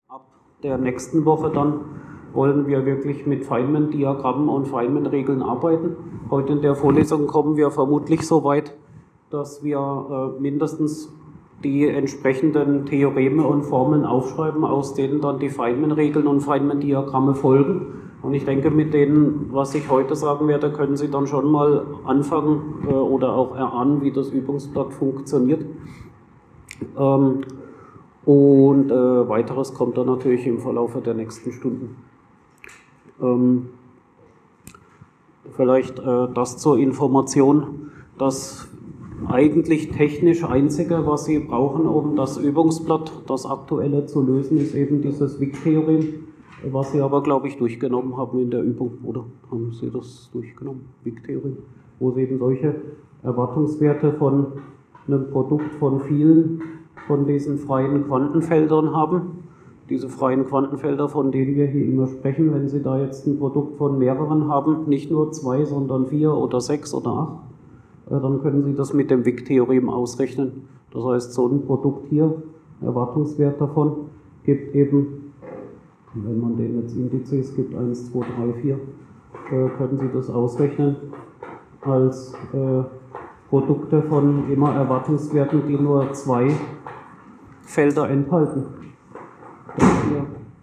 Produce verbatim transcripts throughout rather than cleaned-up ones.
Ab der nächsten Woche dann wollen wir wirklich mit Feynman-Diagrammen und Feynman-Regeln arbeiten. Heute in der Vorlesung kommen wir vermutlich so weit, dass wir äh, mindestens die entsprechenden Theoreme und Formeln aufschreiben, aus denen dann die Feynman-Regeln und Feynman-Diagramme folgen. Und ich denke, mit denen, was ich heute sagen werde, können Sie dann schon mal anfangen äh, oder auch erahnen, wie das Übungsblatt funktioniert. Ähm, Und äh, weiteres kommt dann natürlich im Verlauf der nächsten Stunden. Ähm, vielleicht äh, das zur Information, das eigentlich technisch Einzige, was Sie brauchen, um das Übungsblatt, das aktuelle zu lösen, ist eben dieses Wick-Theorem, was Sie aber, glaube ich, durchgenommen haben in der Übung, oder haben Sie das durchgenommen, Wick-Theorem, wo Sie eben solche Erwartungswerte von einem Produkt von vielen von diesen freien Quantenfeldern haben. Diese freien Quantenfelder, von denen wir hier immer sprechen, wenn Sie da jetzt ein Produkt von mehreren haben, nicht nur zwei, sondern vier oder sechs oder acht, dann können Sie das mit dem Wick-Theorem ausrechnen. Das heißt, so ein Produkt hier, Erwartungswert davon, gibt eben, wenn man den jetzt Indizes gibt, eins, zwei, drei, vier, können Sie das ausrechnen als äh, Produkte von immer Erwartungswerten, die nur zwei Felder enthalten. Das hier.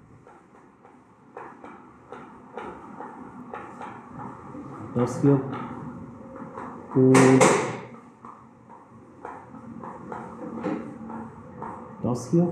Das hier. Und das hier.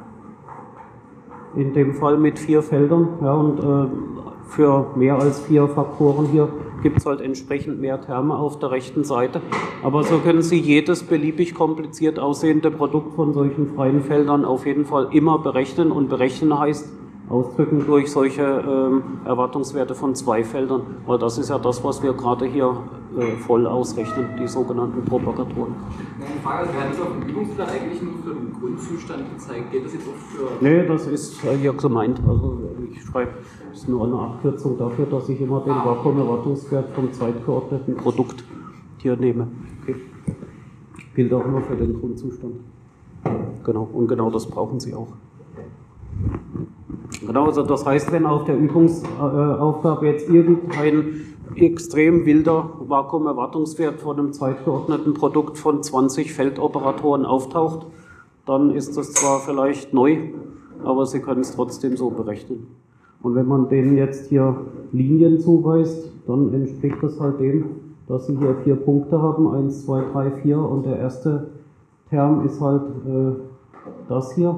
In dem Fall mit vier Feldern. Ja, und äh, für mehr als vier Faktoren hier gibt es halt entsprechend mehr Terme auf der rechten Seite. Aber so können Sie jedes beliebig kompliziert aussehende Produkt von solchen freien Feldern auf jeden Fall immer berechnen. Und berechnen heißt ausdrücken durch solche ähm, Erwartungswerte von zwei Feldern. Weil das ist ja das, was wir gerade hier äh, voll ausrechnen, die sogenannten Propagatoren. Die Frage ist, wir haben es auf dem Übungsblatt eigentlich nur für den Grundzustand gezeigt. Geht das jetzt auch für... Nee, das ist hier gemeint. Also ich schreibe, das ist nur eine Abkürzung dafür, dass ich immer den Vakuumerwartungswert vom zweitgeordneten Produkt hier nehme. Okay. Gilt auch nur für den Grundzustand. Genau, und genau das brauchen Sie auch. Genau, also das heißt, wenn auf der Übungsaufgabe jetzt irgendein extrem wilder Vakuumerwartungswert von einem zweitgeordneten Produkt von zwanzig Feldoperatoren auftaucht, dann ist das zwar vielleicht neu, aber Sie können es trotzdem so berechnen. Und wenn man denen jetzt hier Linien zuweist, dann entspricht das halt dem, dass Sie hier vier Punkte haben, eins, zwei, drei, vier, und der erste Term ist halt äh, das hier.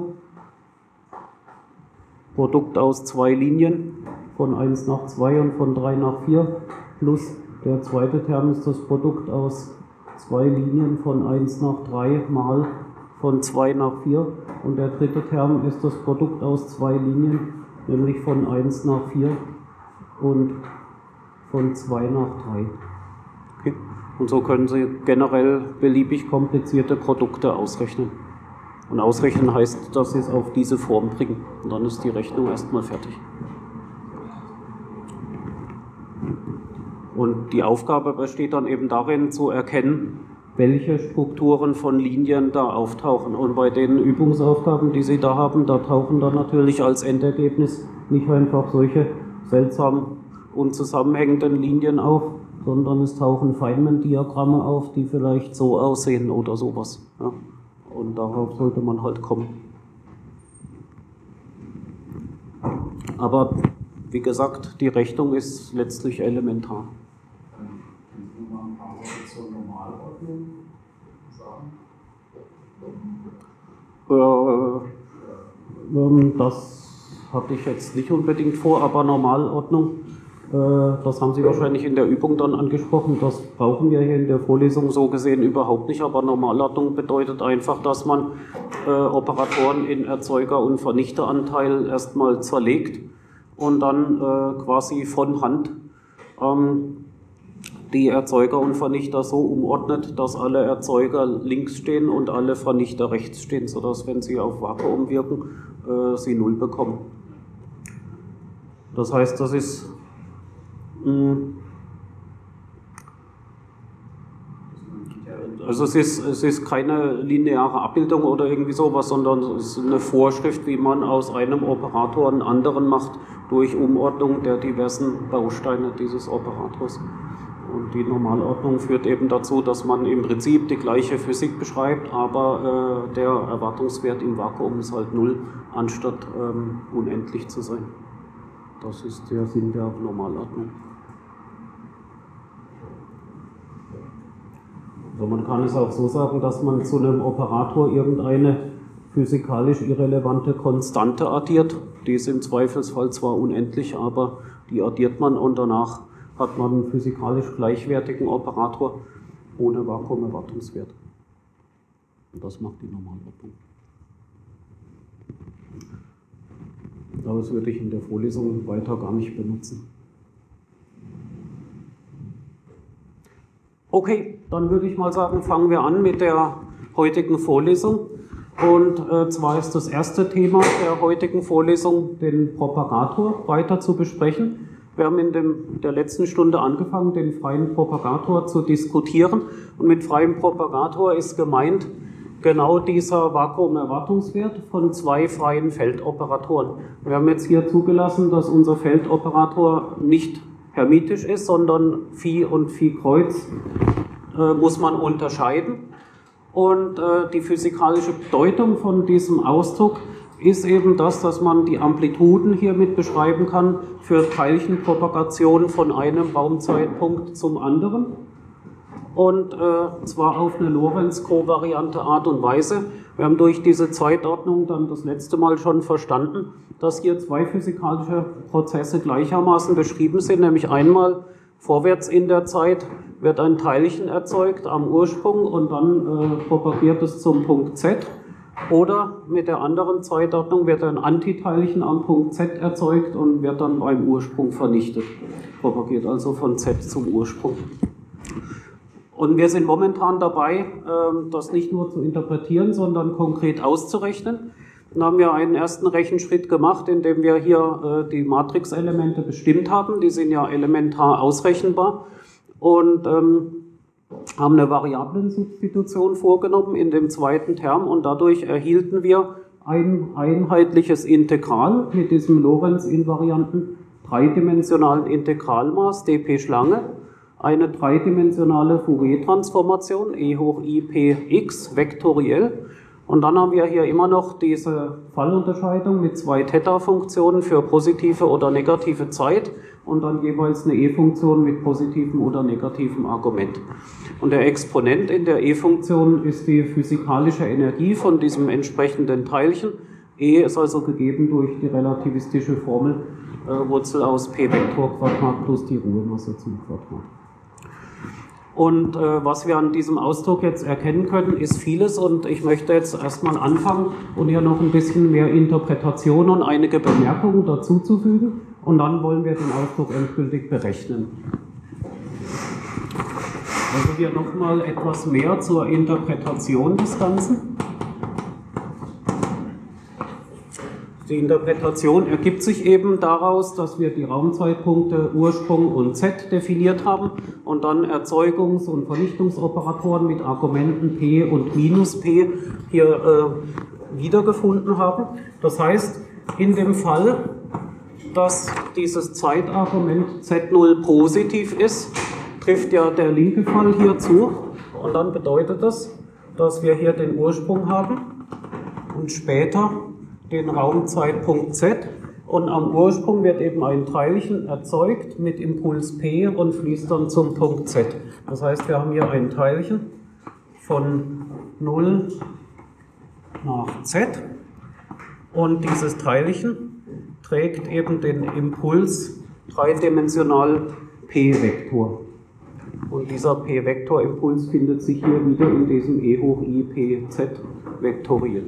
Produkt aus zwei Linien, von eins nach zwei und von drei nach vier, plus der zweite Term ist das Produkt aus zwei Linien von eins nach drei mal von zwei nach vier, und der dritte Term ist das Produkt aus zwei Linien, nämlich von eins nach vier und von zwei nach drei. Okay. Und so können Sie generell beliebig komplizierte Produkte ausrechnen. Und ausrechnen heißt, dass Sie es auf diese Form bringen. Und dann ist die Rechnung erstmal fertig. Und die Aufgabe besteht dann eben darin, zu erkennen, welche Strukturen von Linien da auftauchen. Und bei den Übungsaufgaben, die Sie da haben, da tauchen dann natürlich als Endergebnis nicht einfach solche seltsam unzusammenhängenden Linien auf, sondern es tauchen Feynman-Diagramme auf, die vielleicht so aussehen oder sowas. Ja. Und darauf sollte man halt kommen. Aber wie gesagt, die Rechnung ist letztlich elementar. Kannst du mal ein paar Worte zur Normalordnung sagen? Äh, das hatte ich jetzt nicht unbedingt vor, aber Normalordnung, das haben Sie wahrscheinlich in der Übung dann angesprochen, das brauchen wir hier in der Vorlesung so gesehen überhaupt nicht, aber Normalordnung bedeutet einfach, dass man äh, Operatoren in Erzeuger- und Vernichteranteil erstmal zerlegt und dann äh, quasi von Hand ähm, die Erzeuger und Vernichter so umordnet, dass alle Erzeuger links stehen und alle Vernichter rechts stehen, sodass, wenn sie auf Vakuum wirken, äh, sie null bekommen. Das heißt, das ist Also es ist, es ist keine lineare Abbildung oder irgendwie sowas, sondern es ist eine Vorschrift, wie man aus einem Operator einen anderen macht, durch Umordnung der diversen Bausteine dieses Operators. Und die Normalordnung führt eben dazu, dass man im Prinzip die gleiche Physik beschreibt, aber äh, der Erwartungswert im Vakuum ist halt null, anstatt ähm, unendlich zu sein. Das ist der Sinn der Normalordnung. Also man kann es auch so sagen, dass man zu einem Operator irgendeine physikalisch irrelevante Konstante addiert. Die ist im Zweifelsfall zwar unendlich, aber die addiert man und danach hat man einen physikalisch gleichwertigen Operator ohne Vakuumerwartungswert. Und das macht die Normalordnung. Aber das würde ich in der Vorlesung weiter gar nicht benutzen. Okay, dann würde ich mal sagen, fangen wir an mit der heutigen Vorlesung. Und äh, zwar ist das erste Thema der heutigen Vorlesung, den Propagator weiter zu besprechen. Wir haben in dem, der letzten Stunde angefangen, den freien Propagator zu diskutieren. Und mit freiem Propagator ist gemeint genau dieser Vakuumerwartungswert von zwei freien Feldoperatoren. Wir haben jetzt hier zugelassen, dass unser Feldoperator nicht hermitisch ist, sondern Phi und Phi Kreuz äh, muss man unterscheiden. Und äh, die physikalische Bedeutung von diesem Ausdruck ist eben das, dass man die Amplituden hiermit beschreiben kann für Teilchenpropagation von einem Raumzeitpunkt zum anderen. Und äh, zwar auf eine Lorentz-kovariante Art und Weise. Wir haben durch diese Zeitordnung dann das letzte Mal schon verstanden, dass hier zwei physikalische Prozesse gleichermaßen beschrieben sind, nämlich einmal vorwärts in der Zeit wird ein Teilchen erzeugt am Ursprung und dann äh, propagiert es zum Punkt Z. Oder mit der anderen Zeitordnung wird ein Antiteilchen am Punkt Z erzeugt und wird dann beim Ursprung vernichtet. Propagiert also von Z zum Ursprung. Und wir sind momentan dabei, das nicht nur zu interpretieren, sondern konkret auszurechnen. Dann haben wir einen ersten Rechenschritt gemacht, indem wir hier die Matrixelemente bestimmt haben. Die sind ja elementar ausrechenbar. Und ähm, haben eine Variablensubstitution vorgenommen in dem zweiten Term und dadurch erhielten wir ein einheitliches Integral mit diesem Lorentz-invarianten dreidimensionalen Integralmaß dp Schlange, eine dreidimensionale Fourier-Transformation e hoch I p x vektoriell und dann haben wir hier immer noch diese Fallunterscheidung mit zwei Theta-Funktionen für positive oder negative Zeit und dann jeweils eine E-Funktion mit positivem oder negativem Argument. Und der Exponent in der E-Funktion ist die physikalische Energie von diesem entsprechenden Teilchen. E ist also gegeben durch die relativistische Formel äh, Wurzel aus p Vektor Quadrat plus die Ruhemasse zum Quadrat. Und äh, was wir an diesem Ausdruck jetzt erkennen können, ist vieles und ich möchte jetzt erstmal anfangen und hier noch ein bisschen mehr Interpretation und einige Bemerkungen dazu zufügen und dann wollen wir den Ausdruck endgültig berechnen. Also hier nochmal etwas mehr zur Interpretation des Ganzen. Die Interpretation ergibt sich eben daraus, dass wir die Raumzeitpunkte Ursprung und Z definiert haben und dann Erzeugungs- und Vernichtungsoperatoren mit Argumenten P und minus P hier äh, wiedergefunden haben. Das heißt, in dem Fall, dass dieses Zeitargument Z null positiv ist, trifft ja der linke Fall hier zu und dann bedeutet das, dass wir hier den Ursprung haben und später den Raumzeitpunkt Z und am Ursprung wird eben ein Teilchen erzeugt mit Impuls P und fließt dann zum Punkt Z. Das heißt, wir haben hier ein Teilchen von null nach Z und dieses Teilchen trägt eben den Impuls dreidimensional P-Vektor. Und dieser P-Vektor-Impuls findet sich hier wieder in diesem E hoch I P Z vektoriell.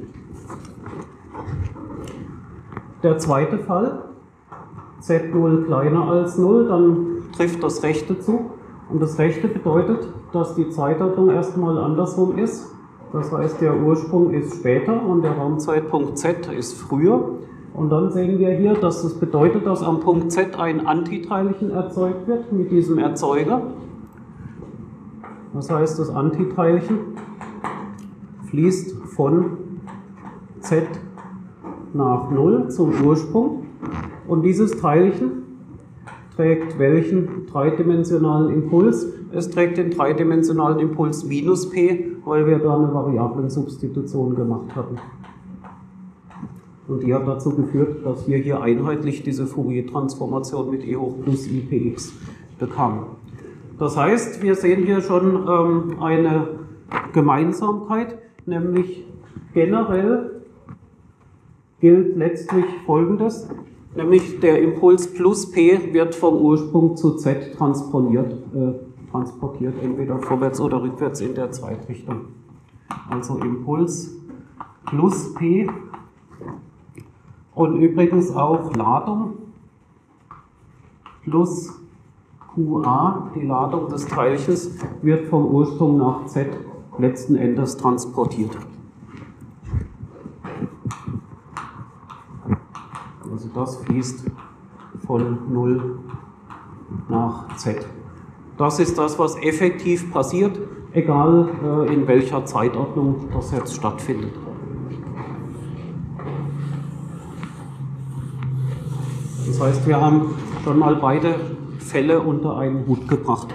Der zweite Fall, Z null kleiner als null, dann trifft das rechte zu. Und das rechte bedeutet, dass die Zeitordnung erstmal andersrum ist. Das heißt, der Ursprung ist später und der Raumzeitpunkt Z ist früher. Und dann sehen wir hier, dass das bedeutet, dass am Punkt Z ein Antiteilchen erzeugt wird mit diesem Erzeuger. Das heißt, das Antiteilchen fließt von Z nach null zum Ursprung und dieses Teilchen trägt welchen dreidimensionalen Impuls? Es trägt den dreidimensionalen Impuls minus p, weil wir da eine Variablensubstitution gemacht hatten. Und die hat dazu geführt, dass wir hier einheitlich diese Fourier-Transformation mit e hoch plus I px bekamen. Das heißt, wir sehen hier schon ähm, eine Gemeinsamkeit, nämlich generell gilt letztlich Folgendes, nämlich der Impuls plus p wird vom Ursprung zu z transponiert, äh, transportiert, entweder vorwärts oder rückwärts in der Zeitrichtung. Also Impuls plus p und übrigens auch Ladung plus Qa, die Ladung des Teilchens, wird vom Ursprung nach z letzten Endes transportiert. Also das fließt von null nach z. Das ist das, was effektiv passiert, egal äh, in welcher Zeitordnung das jetzt stattfindet. Das heißt, wir haben schon mal beide Fälle unter einen Hut gebracht.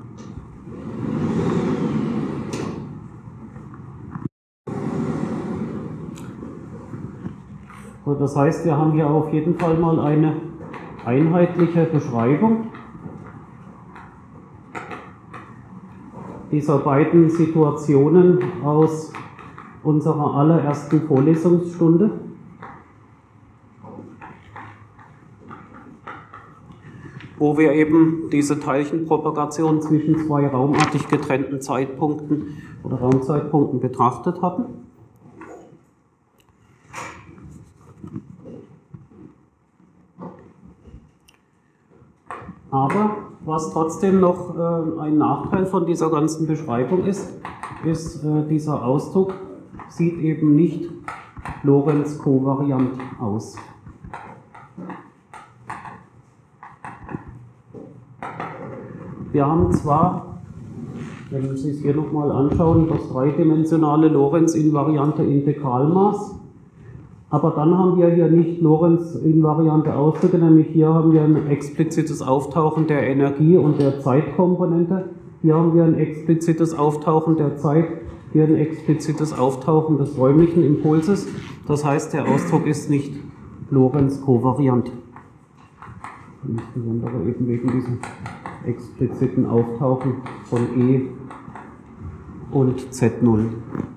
Das heißt, wir haben hier auf jeden Fall mal eine einheitliche Beschreibung dieser beiden Situationen aus unserer allerersten Vorlesungsstunde. Wo wir eben diese Teilchenpropagation zwischen zwei raumartig getrennten Zeitpunkten oder Raumzeitpunkten betrachtet hatten. Aber was trotzdem noch äh, ein Nachteil von dieser ganzen Beschreibung ist, ist, äh, dieser Ausdruck sieht eben nicht Lorentz-kovariant aus. Wir haben zwar, wenn Sie es hier nochmal anschauen, das dreidimensionale Lorentz-invariante Integralmaß, aber dann haben wir hier nicht Lorentz-invariante Ausdrücke, nämlich hier haben wir ein explizites Auftauchen der Energie- und der Zeitkomponente, hier haben wir ein explizites Auftauchen der Zeit, hier ein explizites Auftauchen des räumlichen Impulses, das heißt, der Ausdruck ist nicht Lorentz-kovariant. Insbesondere eben wegen diesem expliziten Auftauchen von E und Z null.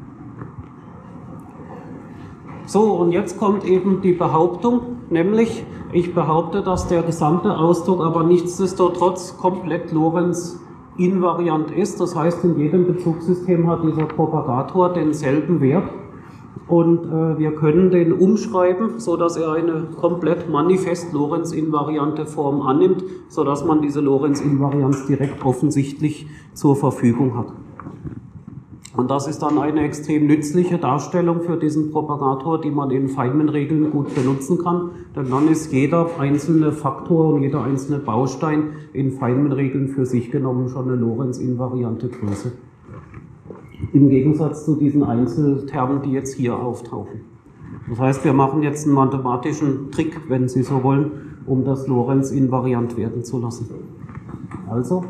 So, und jetzt kommt eben die Behauptung, nämlich ich behaupte, dass der gesamte Ausdruck aber nichtsdestotrotz komplett Lorentz-invariant ist. Das heißt, in jedem Bezugssystem hat dieser Propagator denselben Wert. Und äh, wir können den umschreiben, sodass er eine komplett manifest Lorentz-invariante Form annimmt, sodass man diese Lorentz-Invarianz direkt offensichtlich zur Verfügung hat. Und das ist dann eine extrem nützliche Darstellung für diesen Propagator, die man in Feynman-Regeln gut benutzen kann, denn dann ist jeder einzelne Faktor und jeder einzelne Baustein in Feynman-Regeln für sich genommen schon eine Lorentz-invariante Größe. Im Gegensatz zu diesen Einzeltermen, die jetzt hier auftauchen. Das heißt, wir machen jetzt einen mathematischen Trick, wenn Sie so wollen, um das Lorentz invariant werden zu lassen. Also,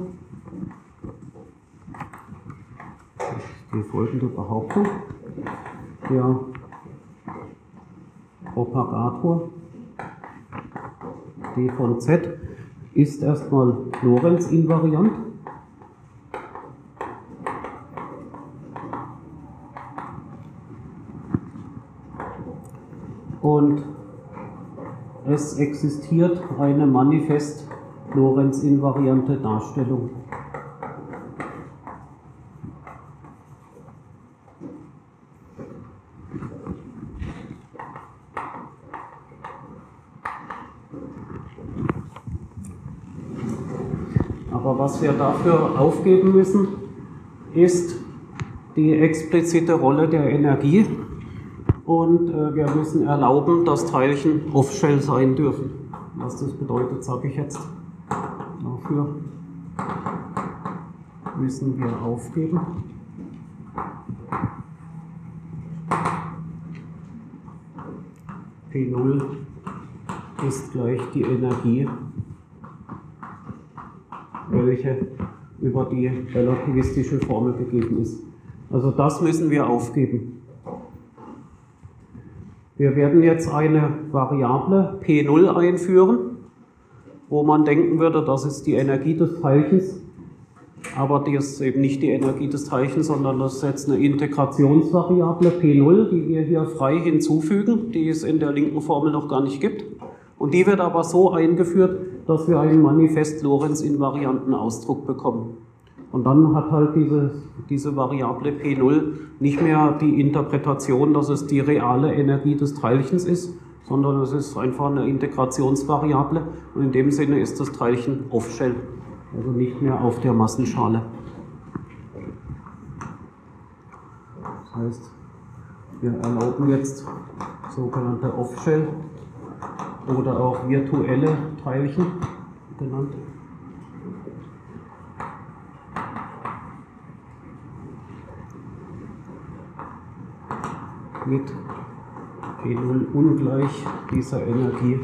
die folgende Behauptung. Der Propagator d von z ist erstmal Lorentz invariant. Und es existiert eine manifest Lorentz-invariante Darstellung. Aber was wir dafür aufgeben müssen, ist die explizite Rolle der Energie. Und äh, wir müssen erlauben, dass Teilchen Off-Shell sein dürfen. Was das bedeutet, sage ich jetzt dafür. müssen wir aufgeben. P null ist gleich die Energie, welche über die relativistische Formel gegeben ist. Also das müssen wir aufgeben. Wir werden jetzt eine Variable P null einführen, wo man denken würde, das ist die Energie des Teilchens, aber die ist eben nicht die Energie des Teilchens, sondern das ist jetzt eine Integrationsvariable P null, die wir hier frei hinzufügen, die es in der linken Formel noch gar nicht gibt. Und die wird aber so eingeführt, dass wir einen manifest-Lorentz-invarianten Ausdruck bekommen. Und dann hat halt diese, diese Variable P null nicht mehr die Interpretation, dass es die reale Energie des Teilchens ist, sondern es ist einfach eine Integrationsvariable und in dem Sinne ist das Teilchen off-shell, also nicht mehr auf der Massenschale. Das heißt, wir erlauben jetzt sogenannte off-shell oder auch virtuelle Teilchen genannt. Mit P null ungleich dieser Energie,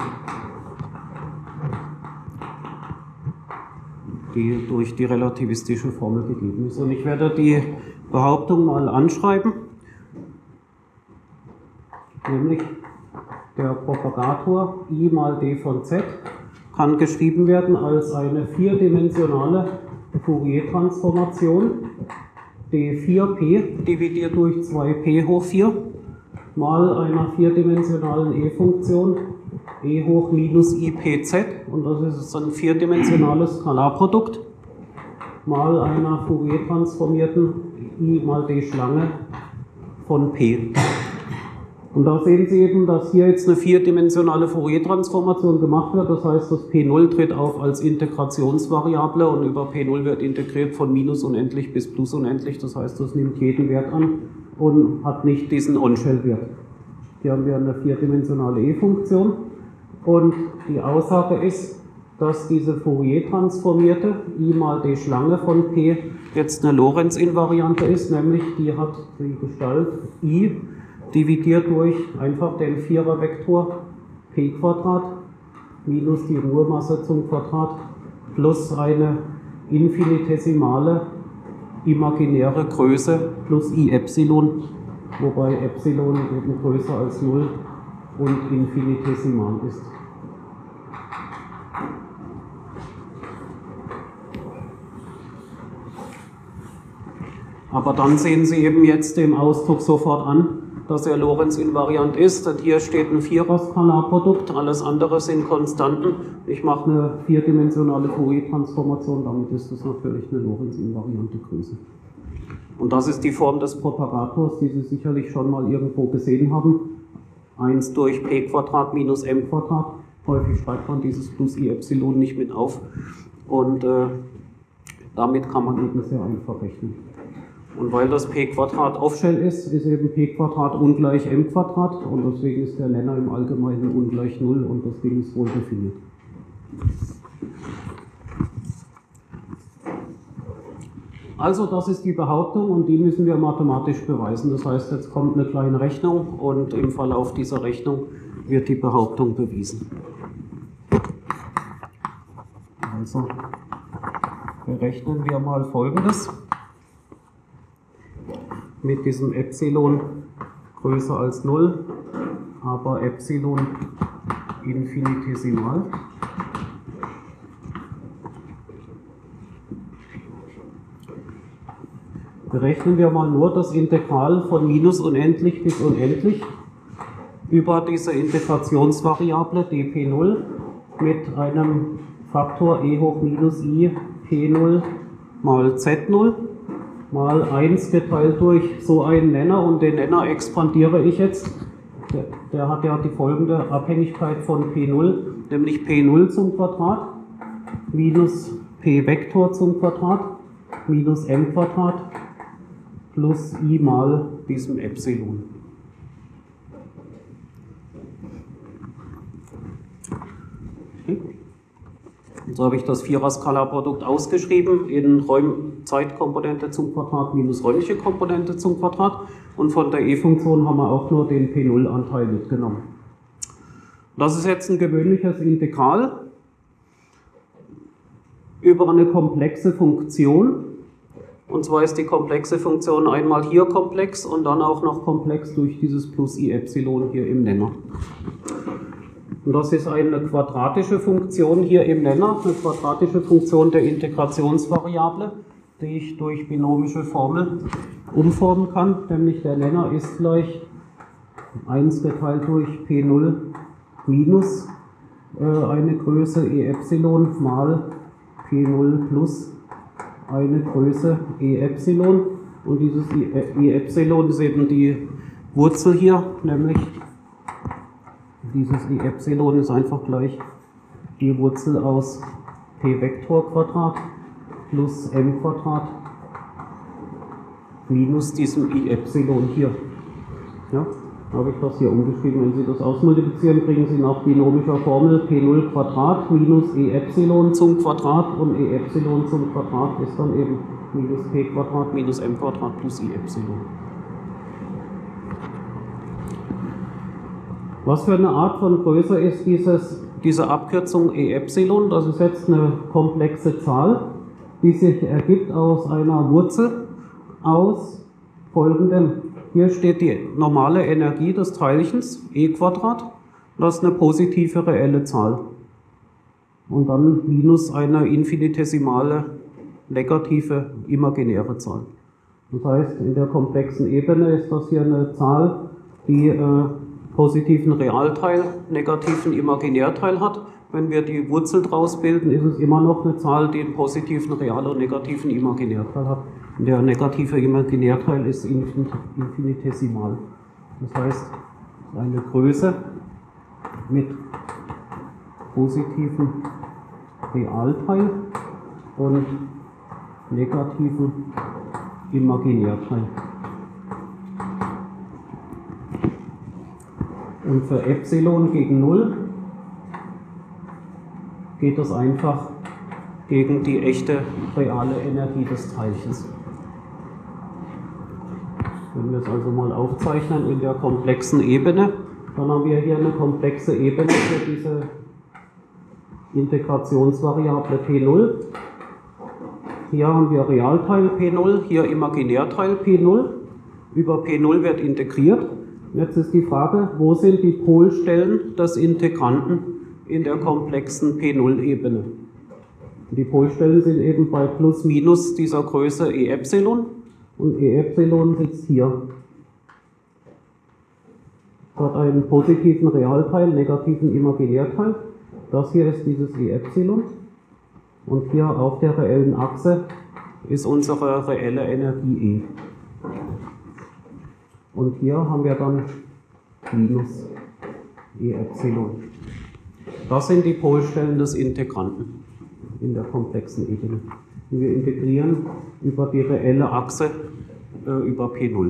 die durch die relativistische Formel gegeben ist. Und ich werde die Behauptung mal anschreiben, nämlich der Propagator I mal d von z kann geschrieben werden als eine vierdimensionale Fourier-Transformation d vier p dividiert durch zwei p hoch vier mal einer vierdimensionalen E-Funktion e hoch minus I P z, und das ist ein vierdimensionales Skalarprodukt, mal einer Fourier-transformierten I mal d Schlange von P. Und da sehen Sie eben, dass hier jetzt eine vierdimensionale Fourier-Transformation gemacht wird. Das heißt, das P null tritt auf als Integrationsvariable und über P null wird integriert von minus unendlich bis plus unendlich. Das heißt, das nimmt jeden Wert an und hat nicht diesen On-Shell-Wert. Hier haben wir eine vierdimensionale E-Funktion und die Aussage ist, dass diese Fourier-transformierte I mal d Schlange von P jetzt eine Lorentz-Invariante ist, nämlich die hat die Gestalt I dividiert durch einfach den Vierervektor p Quadrat minus die Ruhemasse zum Quadrat plus eine infinitesimale imaginäre Größe plus I Epsilon, wobei Epsilon eben größer als null und infinitesimal ist. Aber dann sehen Sie eben jetzt dem Ausdruck sofort an, dass er Lorentz-invariant ist. Und hier steht ein Vierer-Skalarprodukt, alles andere sind Konstanten. Ich mache eine vierdimensionale Fourier-Transformation, damit ist das natürlich eine Lorentz-invariante Größe. Und das ist die Form des Propagators, die Sie sicherlich schon mal irgendwo gesehen haben. eins durch p Quadrat minus m Quadrat. Häufig schreibt man dieses plus I Epsilon nicht mit auf. Und äh, damit kann man eben sehr einfach rechnen. Und weil das p Quadrat Off-Shell ist, ist eben p Quadrat ungleich m Quadrat und deswegen ist der Nenner im Allgemeinen ungleich null und das Ding ist wohl definiert. Also das ist die Behauptung und die müssen wir mathematisch beweisen. Das heißt, jetzt kommt eine kleine Rechnung und im Verlauf dieser Rechnung wird die Behauptung bewiesen. Also berechnen wir mal Folgendes. Mit diesem Epsilon größer als null, aber Epsilon infinitesimal. Berechnen wir mal nur das Integral von minus unendlich bis unendlich über diese Integrationsvariable d P null mit einem Faktor e hoch minus I P null mal Z null. Mal eins geteilt durch so einen Nenner und den Nenner expandiere ich jetzt. Der, der hat ja die folgende Abhängigkeit von P null, nämlich P null zum Quadrat minus P Vektor zum Quadrat minus M Quadrat plus I mal diesem Epsilon. Okay. So habe ich das Vierer-Skalarprodukt ausgeschrieben in Räum-Zeitkomponente zum Quadrat minus räumliche Komponente zum Quadrat. Und von der E-Funktion haben wir auch nur den P null Anteil mitgenommen. Das ist jetzt ein gewöhnliches Integral über eine komplexe Funktion. Und zwar ist die komplexe Funktion einmal hier komplex und dann auch noch komplex durch dieses plus I Epsilon hier im Nenner. Und das ist eine quadratische Funktion hier im Nenner, eine quadratische Funktion der Integrationsvariable, die ich durch binomische Formel umformen kann, nämlich der Nenner ist gleich eins geteilt durch P null minus äh, eine Größe E Epsilon mal P null plus eine Größe E Epsilon, und dieses E Epsilon ist eben die Wurzel hier, nämlich dieses E Epsilon ist einfach gleich die Wurzel aus P Vektor Quadrat plus M Quadrat minus diesem I Epsilon hier. Ja, habe ich das hier umgeschrieben. Wenn Sie das ausmultiplizieren, kriegen Sie nach binomischer Formel P null Quadrat minus E Epsilon zum Quadrat, und E Epsilon zum Quadrat ist dann eben minus P Quadrat minus M Quadrat plus I Epsilon. Was für eine Art von Größe ist dieses, diese Abkürzung E Epsilon? Das ist jetzt eine komplexe Zahl, die sich ergibt aus einer Wurzel aus folgendem. Hier steht die normale Energie des Teilchens, E Quadrat, das ist eine positive reelle Zahl. Und dann minus eine infinitesimale negative imaginäre Zahl. Das heißt, in der komplexen Ebene ist das hier eine Zahl, die äh, positiven Realteil, negativen Imaginärteil hat. Wenn wir die Wurzel draus bilden, ist es immer noch eine Zahl, die einen positiven Real- und negativen Imaginärteil hat. Und der negative Imaginärteil ist infinitesimal. Das heißt, eine Größe mit positivem Realteil und negativen Imaginärteil. Und für Epsilon gegen null geht das einfach gegen die echte reale Energie des Teilchens. Wenn wir es also mal aufzeichnen in der komplexen Ebene, dann haben wir hier eine komplexe Ebene für diese Integrationsvariable P null. Hier haben wir Realteil P null, hier Imaginärteil P null. Über P null wird integriert. Jetzt ist die Frage, wo sind die Polstellen des Integranten in der komplexen P null Ebene? Die Polstellen sind eben bei plus minus dieser Größe E Epsilon, und E Epsilon sitzt hier. Es hat einen positiven Realteil, negativen Imaginärteil. Das hier ist dieses E Epsilon, und hier auf der reellen Achse ist unsere reelle Energie E. Und hier haben wir dann minus E Epsilon. Das sind die Polstellen des Integranten in der komplexen Ebene. Und wir integrieren über die reelle Achse äh, über P null.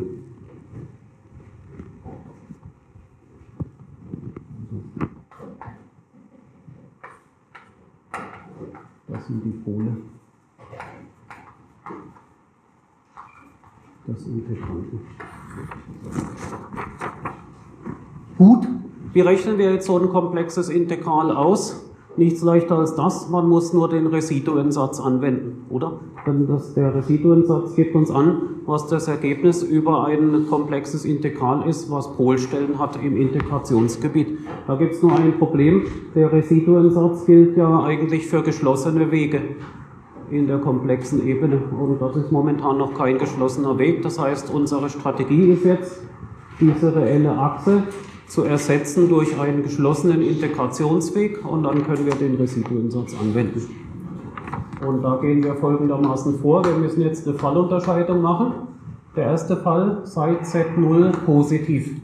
Das sind die Pole des Integranten. Gut, wie rechnen wir jetzt so ein komplexes Integral aus? Nichts leichter als das, man muss nur den Residuensatz anwenden, oder? Denn das, der Residuensatz gibt uns an, was das Ergebnis über ein komplexes Integral ist, was Polstellen hat im Integrationsgebiet. Da gibt es nur ein Problem, der Residuensatz gilt ja eigentlich für geschlossene Wege in der komplexen Ebene, und das ist momentan noch kein geschlossener Weg. Das heißt, unsere Strategie ist jetzt, diese reelle Achse zu ersetzen durch einen geschlossenen Integrationsweg, und dann können wir den Residuensatz anwenden. Und da gehen wir folgendermaßen vor. Wir müssen jetzt eine Fallunterscheidung machen. Der erste Fall, sei Z null positiv.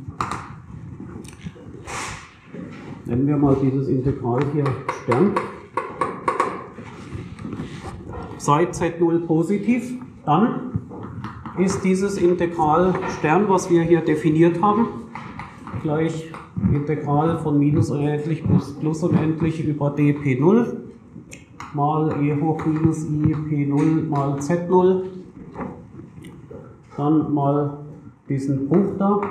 Nennen wir mal dieses Integral hier Stern. Sei Z null positiv, dann ist dieses Integral Stern, was wir hier definiert haben, gleich Integral von minus unendlich bis plus unendlich über d P null mal e hoch minus i p null mal z null, dann mal diesen Bruch da.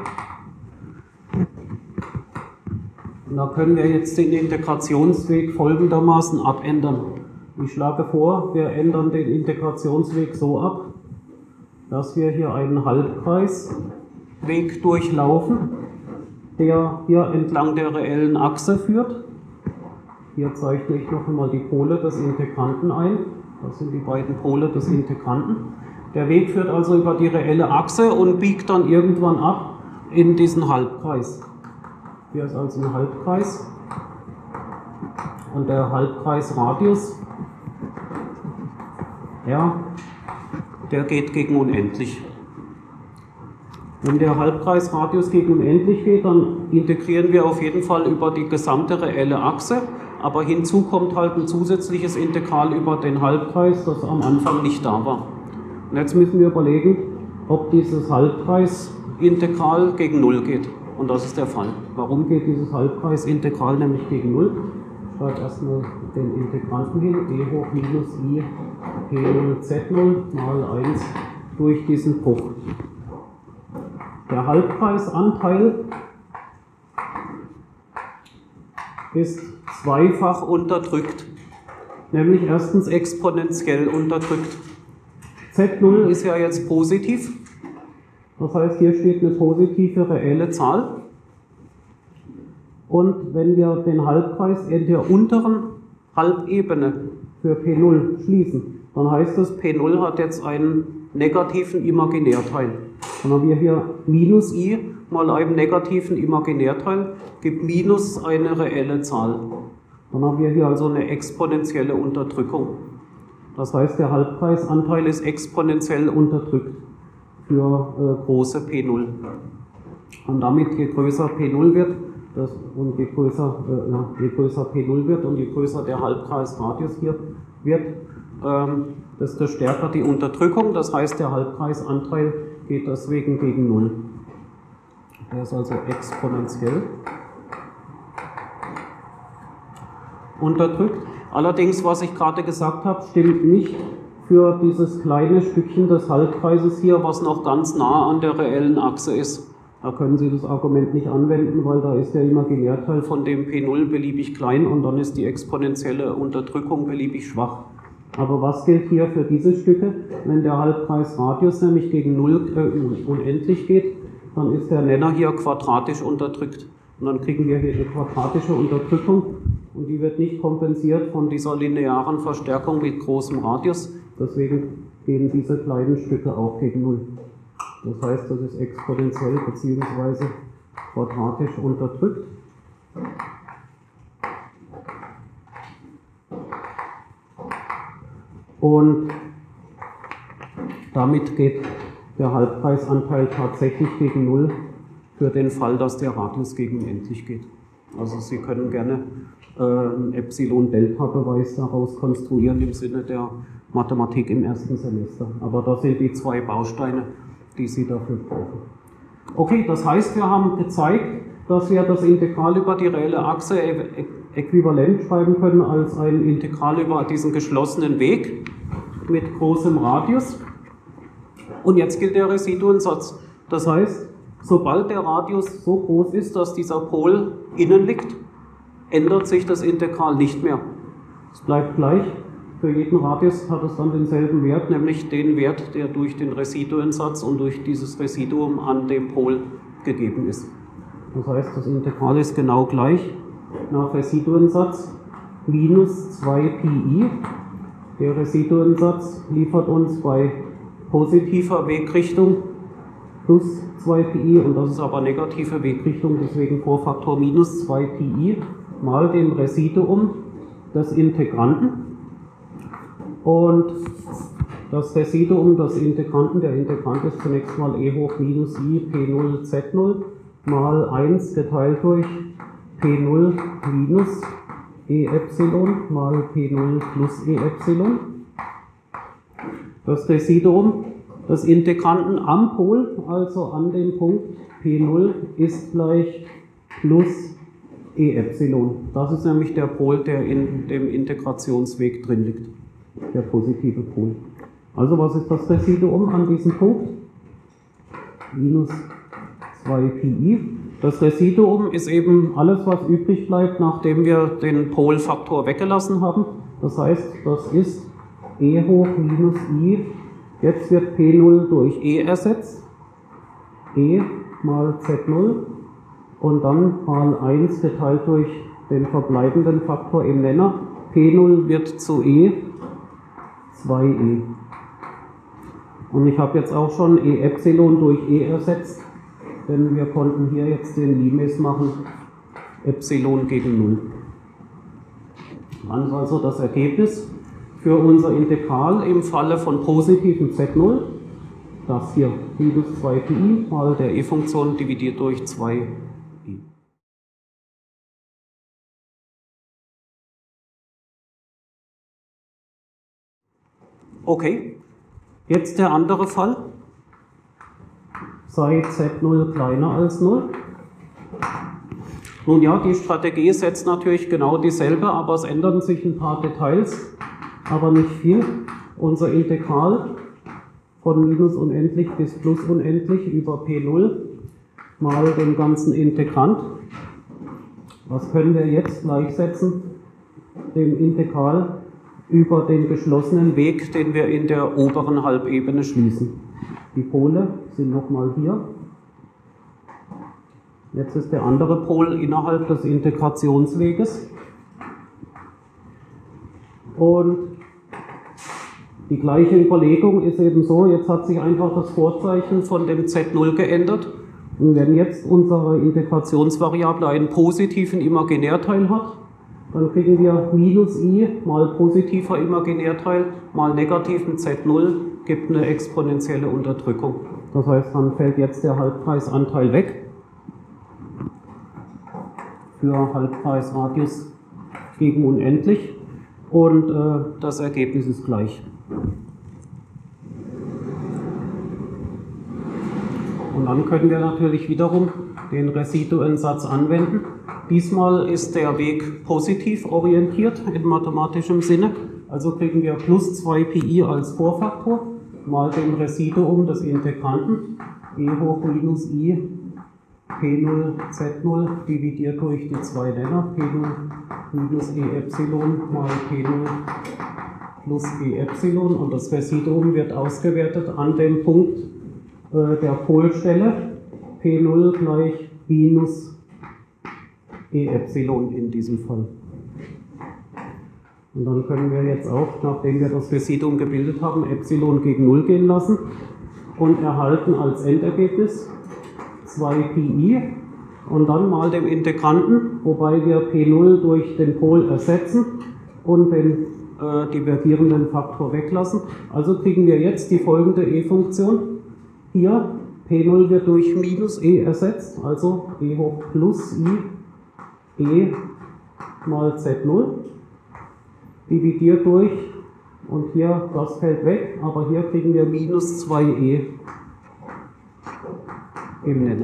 Und da können wir jetzt den Integrationsweg folgendermaßen abändern. Ich schlage vor, wir ändern den Integrationsweg so ab, dass wir hier einen Halbkreisweg durchlaufen, der hier entlang der reellen Achse führt. Hier zeichne ich noch einmal die Pole des Integranten ein. Das sind die beiden Pole des Integranten. Der Weg führt also über die reelle Achse und biegt dann irgendwann ab in diesen Halbkreis. Hier ist also ein Halbkreis und der Halbkreisradius, ja, der geht gegen unendlich. Wenn der Halbkreisradius gegen unendlich geht, dann integrieren wir auf jeden Fall über die gesamte reelle Achse, aber hinzu kommt halt ein zusätzliches Integral über den Halbkreis, das am Anfang nicht da war. Und jetzt müssen wir überlegen, ob dieses Halbkreisintegral gegen null geht. Und das ist der Fall. Warum geht dieses Halbkreisintegral nämlich gegen null? Ich schreibe erstmal den Integranten hin, e hoch minus i p null z null mal eins durch diesen Bruch. Der Halbkreisanteil ist zweifach unterdrückt, nämlich erstens exponentiell unterdrückt. z null ist ja jetzt positiv, das heißt, hier steht eine positive reelle Zahl. Und wenn wir den Halbkreis in der unteren Halbebene für p null schließen, dann heißt das, p null hat jetzt einen negativen Imaginärteil. Dann haben wir hier minus i mal einem negativen Imaginärteil, gibt minus eine reelle Zahl. Dann haben wir hier also eine exponentielle Unterdrückung. Das heißt, der Halbkreisanteil ist exponentiell unterdrückt für äh, große p null. Und damit, je größer p null wird, das, und je größer, äh, na, je größer p null wird und je größer der Halbkreisradius hier wird, ähm, desto stärker die Unterdrückung. Das heißt, der Halbkreisanteil geht deswegen gegen null. Der ist also exponentiell unterdrückt. Allerdings, was ich gerade gesagt habe, stimmt nicht für dieses kleine Stückchen des Halbkreises hier, was noch ganz nah an der reellen Achse ist. Da können Sie das Argument nicht anwenden, weil da ist der Imaginärteil von dem p null beliebig klein und dann ist die exponentielle Unterdrückung beliebig schwach. Aber was gilt hier für diese Stücke? Wenn der Halbkreisradius nämlich gegen null äh, unendlich geht, dann ist der Nenner hier quadratisch unterdrückt. Und dann kriegen wir hier eine quadratische Unterdrückung und die wird nicht kompensiert von dieser linearen Verstärkung mit großem Radius. Deswegen gehen diese kleinen Stücke auch gegen null. Das heißt, das ist exponentiell bzw. quadratisch unterdrückt. Und damit geht der Halbkreisanteil tatsächlich gegen null für den Fall, dass der Radius gegen unendlich geht. Also Sie können gerne äh, einen Epsilon-Delta-Beweis daraus konstruieren im Sinne der Mathematik im ersten Semester. Aber das sind die zwei Bausteine, die Sie dafür brauchen. Okay, das heißt, wir haben gezeigt, dass wir das Integral über die reelle Achse äquivalent schreiben können als ein Integral über diesen geschlossenen Weg mit großem Radius. Und jetzt gilt der Residuensatz. Das heißt, sobald der Radius so groß ist, dass dieser Pol innen liegt, ändert sich das Integral nicht mehr. Es bleibt gleich. Für jeden Radius hat es dann denselben Wert, nämlich den Wert, der durch den Residuensatz und durch dieses Residuum an dem Pol gegeben ist. Das heißt, das Integral ist genau gleich nach Residuensatz minus zwei Pi. Der Residuensatz liefert uns bei positiver Wegrichtung plus zwei Pi und das ist aber negative Wegrichtung, deswegen Vorfaktor minus zwei Pi mal dem Residuum des Integranten. Und das Residuum des Integranten, der Integrant ist zunächst mal e hoch minus i p null z null mal eins geteilt durch p null minus e Epsilon mal p null plus e Epsilon. Das Residuum des Integranten am Pol, also an dem Punkt p null, ist gleich plus E Epsilon. Das ist nämlich der Pol, der in dem Integrationsweg drin liegt, der positive Pol. Also was ist das Residuum an diesem Punkt? Minus zwei Pi. Das Residuum ist eben alles, was übrig bleibt, nachdem wir den Polfaktor weggelassen haben. Das heißt, das ist E hoch minus I. Jetzt wird P null durch E ersetzt. E mal Z null und dann mal eins geteilt durch den verbleibenden Faktor im Nenner. P null wird zu E zwei E. Und ich habe jetzt auch schon E Epsilon durch E ersetzt, denn wir konnten hier jetzt den Limes machen, Epsilon gegen null. Dann ist also das Ergebnis für unser Integral im Falle von positiven Z null, das hier minus zwei Pi mal der E-Funktion dividiert durch zwei E. Okay, jetzt der andere Fall. Sei Z null kleiner als null. Nun ja, die Strategie ist jetzt natürlich genau dieselbe, aber es ändern sich ein paar Details, aber nicht viel. Unser Integral von minus unendlich bis plus unendlich über P null mal den ganzen Integrand. Was können wir jetzt gleichsetzen? Dem Integral über den geschlossenen Weg, den wir in der oberen Halbebene schließen. Die Pole sind nochmal hier. Jetzt ist der andere Pol innerhalb des Integrationsweges. Und die gleiche Überlegung ist eben so, jetzt hat sich einfach das Vorzeichen von dem Z null geändert. Und wenn jetzt unsere Integrationsvariable einen positiven Imaginärteil hat, dann kriegen wir minus I mal positiver Imaginärteil mal negativen Z null gibt eine exponentielle Unterdrückung. Das heißt, dann fällt jetzt der Halbkreisanteil weg für Halbkreisradius gegen unendlich und äh, das Ergebnis ist gleich. Und dann können wir natürlich wiederum den Residuensatz anwenden. Diesmal ist der Weg positiv orientiert in mathematischem Sinne. Also kriegen wir plus zwei Pi als Vorfaktor mal dem Residuum des Integranten e hoch minus I P null Z null dividiert durch die zwei Nenner P null minus E Epsilon mal P null plus E Epsilon und das Residuum wird ausgewertet an dem Punkt äh, der Polstelle P null gleich minus E Epsilon in diesem Fall. Und dann können wir jetzt auch, nachdem wir das Residuum gebildet haben, Epsilon gegen null gehen lassen und erhalten als Endergebnis zwei Pi und dann mal dem Integranten, wobei wir P null durch den Pol ersetzen und den äh, divergierenden Faktor weglassen. Also kriegen wir jetzt die folgende E-Funktion. Hier P null wird durch minus E ersetzt, also E hoch plus I E mal Z null dividiert durch, und hier, das fällt weg, aber hier kriegen wir minus zwei E im Nenner.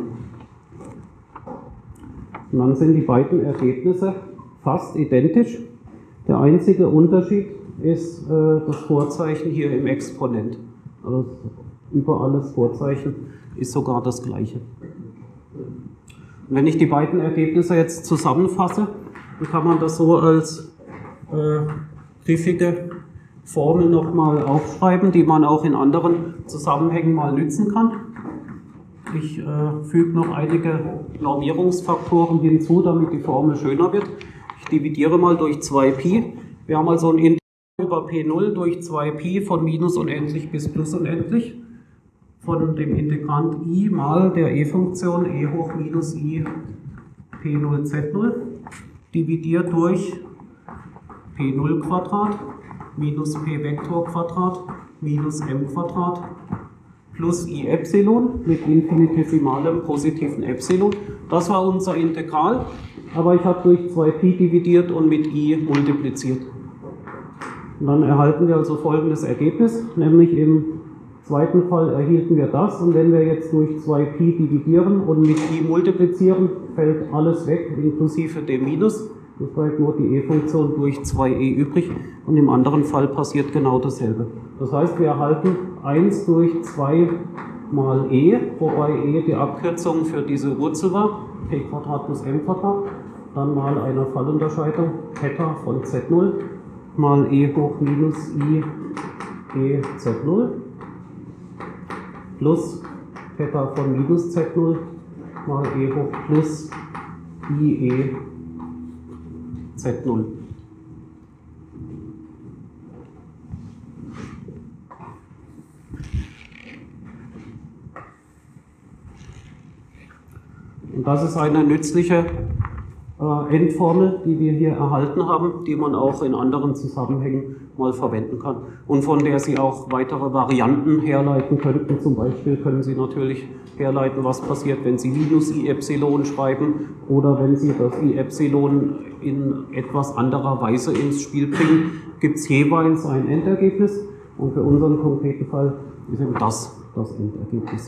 Und dann sind die beiden Ergebnisse fast identisch. Der einzige Unterschied ist äh, das Vorzeichen hier im Exponent. Also überall das Vorzeichen ist sogar das gleiche. Und wenn ich die beiden Ergebnisse jetzt zusammenfasse, dann kann man das so als äh, griffige Formel nochmal aufschreiben, die man auch in anderen Zusammenhängen mal nützen kann. Ich äh, füge noch einige Normierungsfaktoren hinzu, damit die Formel schöner wird. Ich dividiere mal durch zwei Pi. Wir haben also ein Integral über P null durch zwei Pi von minus unendlich bis plus unendlich von dem Integrand I mal der E-Funktion E hoch minus I P null Z null dividiert durch P null Quadrat minus P Vektor Quadrat minus M Quadrat plus I Epsilon mit infinitesimalem positiven Epsilon. Das war unser Integral, aber ich habe durch zwei Pi dividiert und mit I multipliziert. Und dann erhalten wir also folgendes Ergebnis, nämlich im zweiten Fall erhielten wir das, und wenn wir jetzt durch zwei Pi dividieren und mit I multiplizieren, fällt alles weg, inklusive dem Minus. Es bleibt nur die e-Funktion durch zwei e übrig, und im anderen Fall passiert genau dasselbe. Das heißt, wir erhalten eins durch zwei mal e, wobei e die Abkürzung für diese Wurzel war, p Quadrat plus m Quadrat, dann mal eine Fallunterscheidung, Theta von z null, mal e hoch minus i e z null, plus Theta von minus z null, mal e hoch plus i e z null. Und das ist eine nützliche äh, Endformel, die wir hier erhalten haben, die man auch in anderen Zusammenhängen mal verwenden kann und von der Sie auch weitere Varianten herleiten könnten. Zum Beispiel können Sie natürlich herleiten, was passiert, wenn Sie minus i Epsilon schreiben oder wenn Sie das i Epsilon in etwas anderer Weise ins Spiel bringen, gibt es jeweils ein Endergebnis, und für unseren konkreten Fall ist eben das das Endergebnis.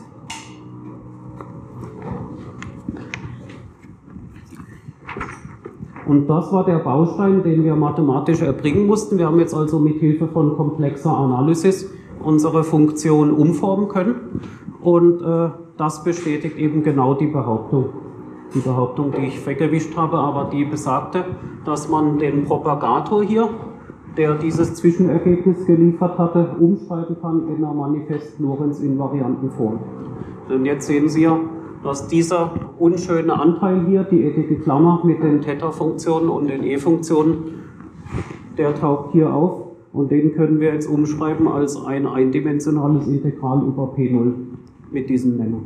Und das war der Baustein, den wir mathematisch erbringen mussten. Wir haben jetzt also mit Hilfe von komplexer Analysis unsere Funktion umformen können, und äh, das bestätigt eben genau die Behauptung. Die Behauptung, die ich weggewischt habe, aber die besagte, dass man den Propagator hier, der dieses Zwischenergebnis geliefert hatte, umschreiben kann in einer manifest-Lorentz-invarianten Form. Und jetzt sehen Sie ja, dass dieser unschöne Anteil hier, die eckige Klammer mit den Theta-Funktionen und den e-Funktionen, der taucht hier auf, und den können wir jetzt umschreiben als ein eindimensionales Integral über P null mit diesem Nenner.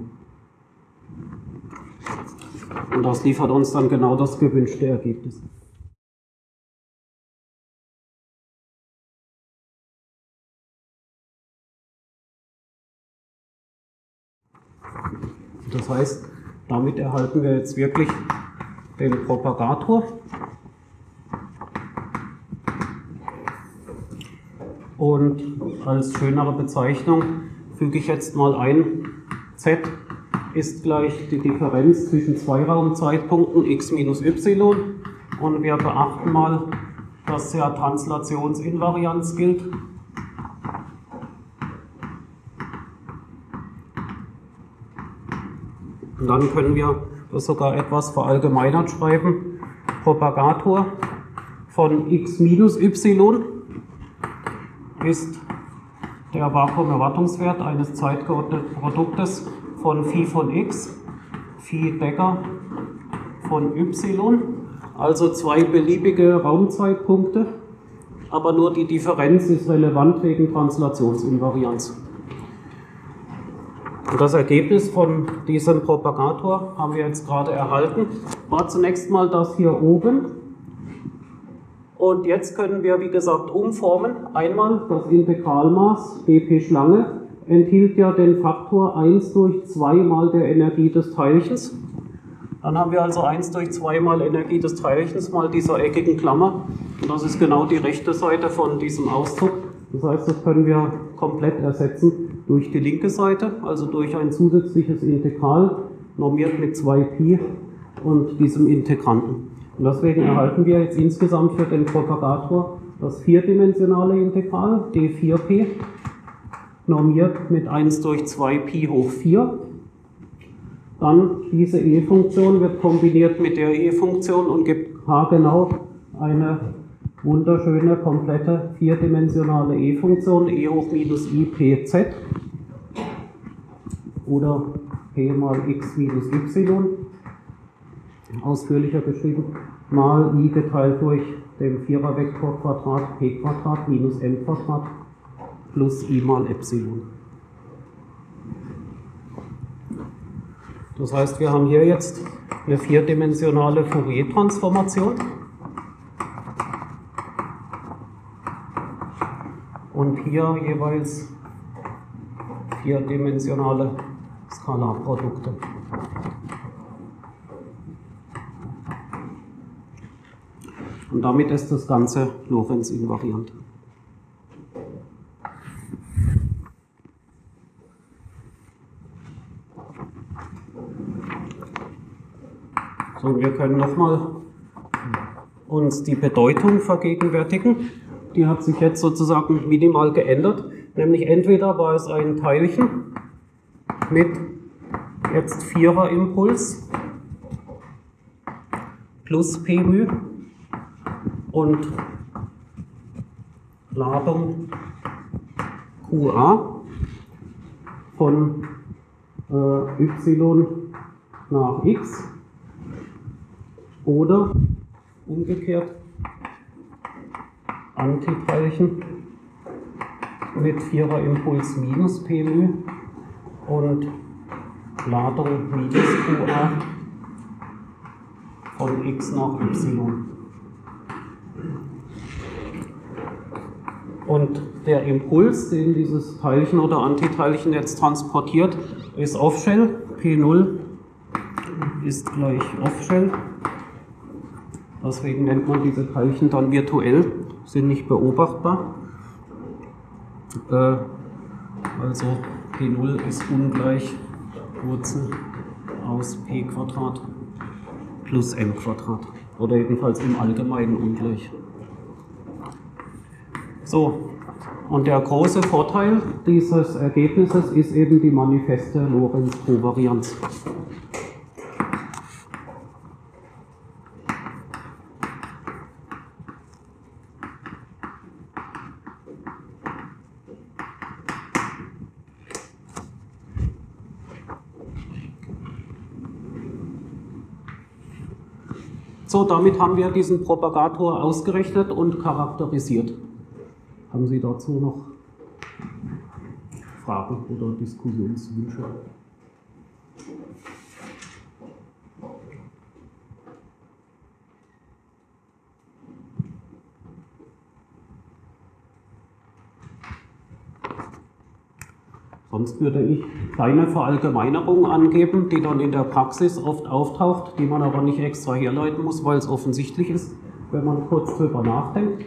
Und das liefert uns dann genau das gewünschte Ergebnis. Das heißt, damit erhalten wir jetzt wirklich den Propagator. Und als schönere Bezeichnung füge ich jetzt mal ein, z ist gleich die Differenz zwischen zwei Raumzeitpunkten x minus y. Und wir beachten mal, dass ja Translationsinvarianz gilt. Und dann können wir das sogar etwas verallgemeinert schreiben. Propagator von x minus y ist der Vakuumerwartungswert eines zeitgeordneten Produktes von Phi von x, Phi Decker von y, also zwei beliebige Raumzeitpunkte, aber nur die Differenz ist relevant wegen Translationsinvarianz. Und das Ergebnis von diesem Propagator haben wir jetzt gerade erhalten. War zunächst mal das hier oben. Und jetzt können wir, wie gesagt, umformen. Einmal das Integralmaß dp Schlange enthielt ja den Faktor eins durch zwei mal der Energie des Teilchens. Dann haben wir also eins durch zwei mal Energie des Teilchens mal dieser eckigen Klammer. Und das ist genau die rechte Seite von diesem Ausdruck. Das heißt, das können wir komplett ersetzen durch die linke Seite, also durch ein zusätzliches Integral, normiert mit zwei Pi und diesem Integranten. Und deswegen erhalten wir jetzt insgesamt für den Propagator das vierdimensionale Integral, d vier p, normiert mit eins durch zwei Pi hoch vier. Dann diese e-Funktion wird kombiniert mit der e-Funktion und gibt haargenau eine wunderschöne, komplette, vierdimensionale e-Funktion, e hoch minus i p z oder p mal x minus y, ausführlicher beschrieben, mal i geteilt durch den Vierervektor Quadrat p Quadrat minus m Quadrat plus i mal Epsilon. Das heißt, wir haben hier jetzt eine vierdimensionale Fourier-Transformation. Und hier jeweils vierdimensionale Skalarprodukte. Und damit ist das Ganze Lorentz-invariant. So, wir können nochmal uns die Bedeutung vergegenwärtigen. Die hat sich jetzt sozusagen minimal geändert. Nämlich entweder war es ein Teilchen mit jetzt vierer Impuls plus p μ und Ladung Qa von äh, y nach x oder umgekehrt Antiteilchen mit vierer Impuls minus p μ und Ladung minus Qa von x nach y. Und der Impuls, den dieses Teilchen oder Antiteilchen jetzt transportiert, ist Off-Shell. P null ist gleich Off-Shell. Deswegen nennt man diese Teilchen dann virtuell, sind nicht beobachtbar. Äh, also P null ist ungleich Wurzel aus P Quadrat plus M Quadrat. Oder jedenfalls im Allgemeinen ungleich. So, und der große Vorteil dieses Ergebnisses ist eben die manifeste Lorentz-Kovarianz. So, damit haben wir diesen Propagator ausgerechnet und charakterisiert. Haben Sie dazu noch Fragen oder Diskussionswünsche? Sonst würde ich kleine Verallgemeinerung angeben, die dann in der Praxis oft auftaucht, die man aber nicht extra herleiten muss, weil es offensichtlich ist, wenn man kurz drüber nachdenkt.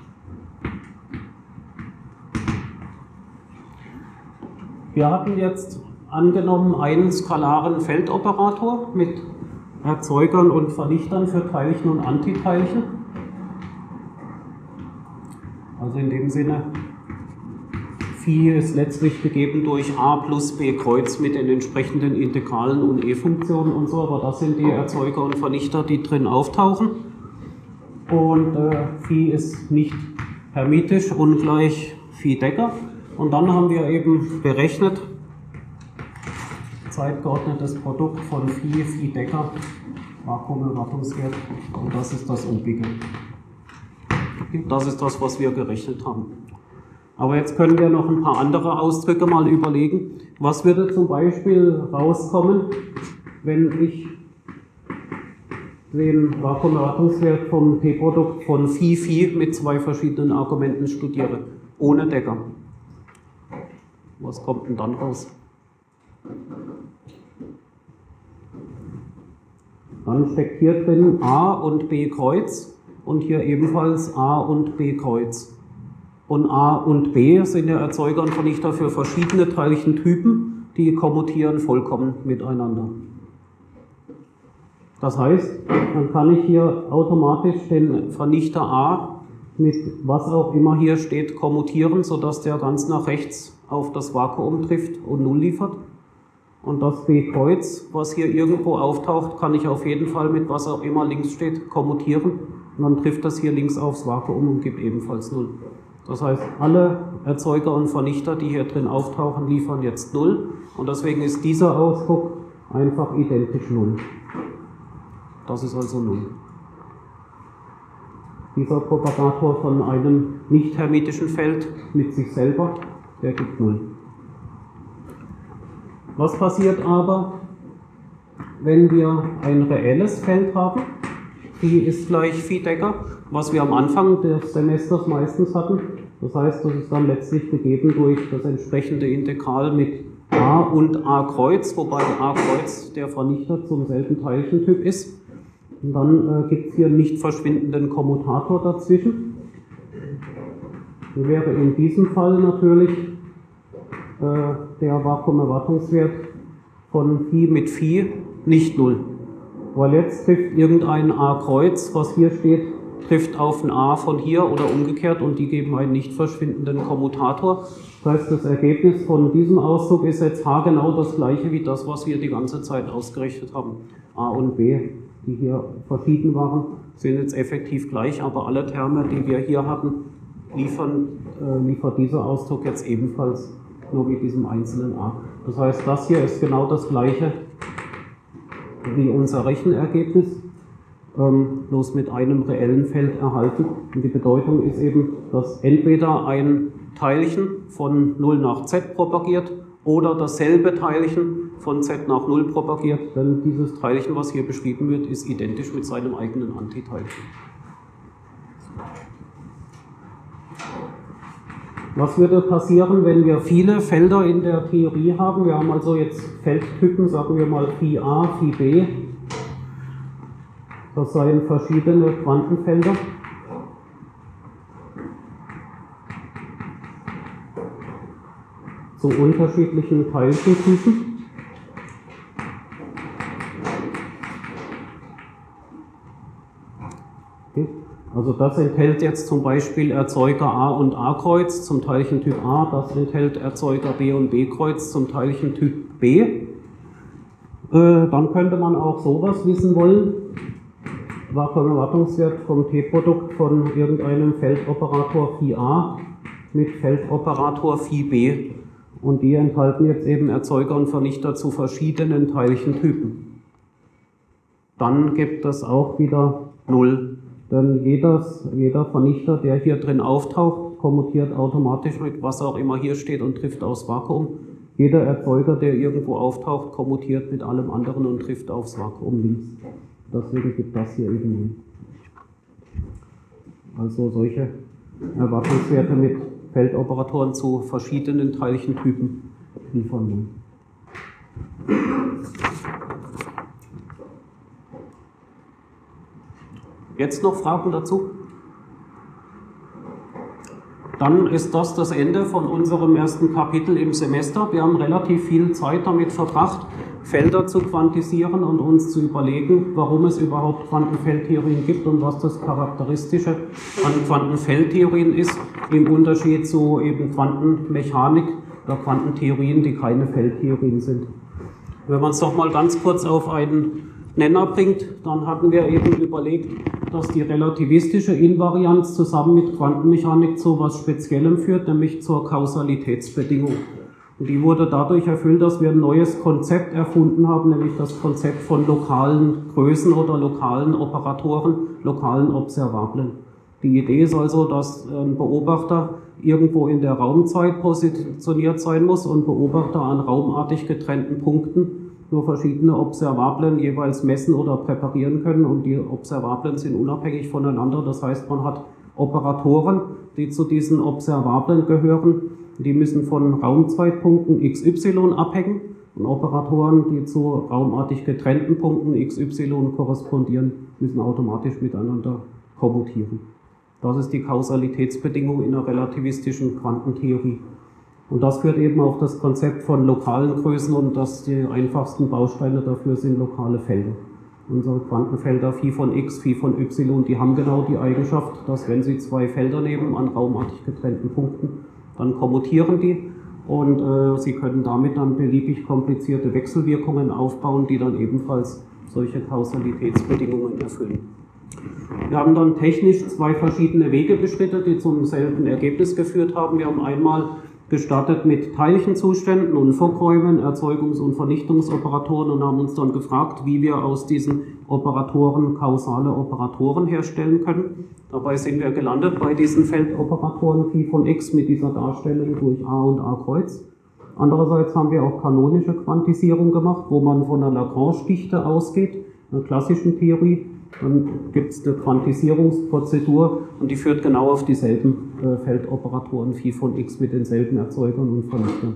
Wir hatten jetzt angenommen einen skalaren Feldoperator mit Erzeugern und Vernichtern für Teilchen und Antiteilchen. Also in dem Sinne, Phi ist letztlich gegeben durch a plus b Kreuz mit den entsprechenden Integralen und e-Funktionen und so, aber das sind die Erzeuger und Vernichter, die drin auftauchen. Und äh, Phi ist nicht hermitisch, ungleich Phi Decker. Und dann haben wir eben berechnet, zeitgeordnetes Produkt von Phi, Phi Decker, Vakuumerwartungswert, und das ist das obige. Das ist das, was wir gerechnet haben. Aber jetzt können wir noch ein paar andere Ausdrücke mal überlegen. Was würde zum Beispiel rauskommen, wenn ich den Vakuumerwartungswert vom P-Produkt von Phi, Phi mit zwei verschiedenen Argumenten studiere, ohne Decker? Was kommt denn dann raus? Dann steckt hier drin A und B Kreuz und hier ebenfalls A und B Kreuz. Und A und B sind ja Erzeuger und Vernichter für verschiedene Teilchentypen, die kommutieren vollkommen miteinander. Das heißt, dann kann ich hier automatisch den Vernichter A mit was auch immer hier steht kommutieren, sodass der ganz nach rechts auf das Vakuum trifft und null liefert. Und das B Kreuz, was hier irgendwo auftaucht, kann ich auf jeden Fall mit was auch immer links steht kommutieren. Und dann trifft das hier links aufs Vakuum und gibt ebenfalls null. Das heißt, alle Erzeuger und Vernichter, die hier drin auftauchen, liefern jetzt null. Und deswegen ist dieser Ausdruck einfach identisch null. Das ist also null. Dieser Propagator von einem nicht hermitischen Feld mit sich selber, der gibt null. Was passiert aber, wenn wir ein reelles Feld haben? Phi ist gleich Phi Decker, was wir am Anfang des Semesters meistens hatten. Das heißt, das ist dann letztlich gegeben durch das entsprechende Integral mit A und A Kreuz, wobei A Kreuz der Vernichter zum selben Teilchentyp ist. Und dann äh, gibt es hier einen nicht verschwindenden Kommutator dazwischen. Dann wäre in diesem Fall natürlich äh, der Vakuumerwartungswert von Phi mit Phi nicht null. weil jetzt trifft irgendein A-Kreuz, was hier steht, trifft auf ein A von hier oder umgekehrt und die geben einen nicht verschwindenden Kommutator. Das heißt, das Ergebnis von diesem Auszug ist jetzt haargenau das gleiche wie das, was wir die ganze Zeit ausgerechnet haben. A und B, die hier verschieden waren, sind jetzt effektiv gleich, aber alle Terme, die wir hier hatten, liefern, äh, liefert dieser Ausdruck jetzt ebenfalls nur mit diesem einzelnen A. Das heißt, das hier ist genau das gleiche wie unser Rechenergebnis, ähm, bloß mit einem reellen Feld erhalten. Und die Bedeutung ist eben, dass entweder ein Teilchen von null nach z propagiert oder dasselbe Teilchen von z nach null propagiert, denn dieses Teilchen, was hier beschrieben wird, ist identisch mit seinem eigenen Antiteilchen. Was würde passieren, wenn wir viele Felder in der Theorie haben? Wir haben also jetzt Feldtypen, sagen wir mal Phi A, Phi B. Das seien verschiedene Quantenfelder. Zu unterschiedlichen Teilchentypen. Okay. Also das enthält jetzt zum Beispiel Erzeuger A und A-Kreuz zum Teilchentyp A, das enthält Erzeuger B und B-Kreuz zum Teilchentyp B. Äh, dann könnte man auch sowas wissen wollen. Erwartungswert vom T-Produkt von irgendeinem Feldoperator Phi A mit Feldoperator Phi B. Und die enthalten jetzt eben Erzeuger und Vernichter zu verschiedenen Teilchentypen. Dann gibt es auch wieder null. Denn jedes, jeder Vernichter, der hier drin auftaucht, kommutiert automatisch mit was auch immer hier steht und trifft aufs Vakuum. Jeder Erzeuger, der irgendwo auftaucht, kommutiert mit allem anderen und trifft aufs Vakuum links. Deswegen gibt das hier eben null. Also solche Erwartungswerte mit Feldoperatoren zu verschiedenen Teilchentypen liefern null. Jetzt noch Fragen dazu? Dann ist das das Ende von unserem ersten Kapitel im Semester. Wir haben relativ viel Zeit damit verbracht, Felder zu quantisieren und uns zu überlegen, warum es überhaupt Quantenfeldtheorien gibt und was das Charakteristische an Quantenfeldtheorien ist, im Unterschied zu eben Quantenmechanik oder Quantentheorien, die keine Feldtheorien sind. Wenn man es doch mal ganz kurz auf einen Nenner bringt, dann hatten wir eben überlegt, dass die relativistische Invarianz zusammen mit Quantenmechanik zu etwas Speziellem führt, nämlich zur Kausalitätsbedingung. Und die wurde dadurch erfüllt, dass wir ein neues Konzept erfunden haben, nämlich das Konzept von lokalen Größen oder lokalen Operatoren, lokalen Observablen. Die Idee ist also, dass ein Beobachter irgendwo in der Raumzeit positioniert sein muss und Beobachter an raumartig getrennten Punkten nur verschiedene Observablen jeweils messen oder präparieren können und die Observablen sind unabhängig voneinander. Das heißt, man hat Operatoren, die zu diesen Observablen gehören, die müssen von Raumzeitpunkten x y abhängen und Operatoren, die zu raumartig getrennten Punkten x y korrespondieren, müssen automatisch miteinander kommutieren. Das ist die Kausalitätsbedingung in der relativistischen Quantentheorie. Und das führt eben auf das Konzept von lokalen Größen und dass die einfachsten Bausteine dafür sind lokale Felder. Unsere Quantenfelder Phi von x, Phi von y, die haben genau die Eigenschaft, dass wenn sie zwei Felder nehmen an raumartig getrennten Punkten, dann kommutieren die und äh, sie können damit dann beliebig komplizierte Wechselwirkungen aufbauen, die dann ebenfalls solche Kausalitätsbedingungen erfüllen. Wir haben dann technisch zwei verschiedene Wege beschritten, die zum selben Ergebnis geführt haben. Wir haben einmal gestartet mit Teilchenzuständen und Fockräumen, Erzeugungs- und Vernichtungsoperatoren und haben uns dann gefragt, wie wir aus diesen Operatoren kausale Operatoren herstellen können. Dabei sind wir gelandet bei diesen Feldoperatoren Phi von x mit dieser Darstellung durch A und A-Kreuz. Andererseits haben wir auch kanonische Quantisierung gemacht, wo man von einer Lagrange-Dichte ausgeht, einer klassischen Theorie. Dann gibt es eine Quantisierungsprozedur und die führt genau auf dieselben äh, Feldoperatoren Phi von x mit denselben Erzeugern und Vernichtern.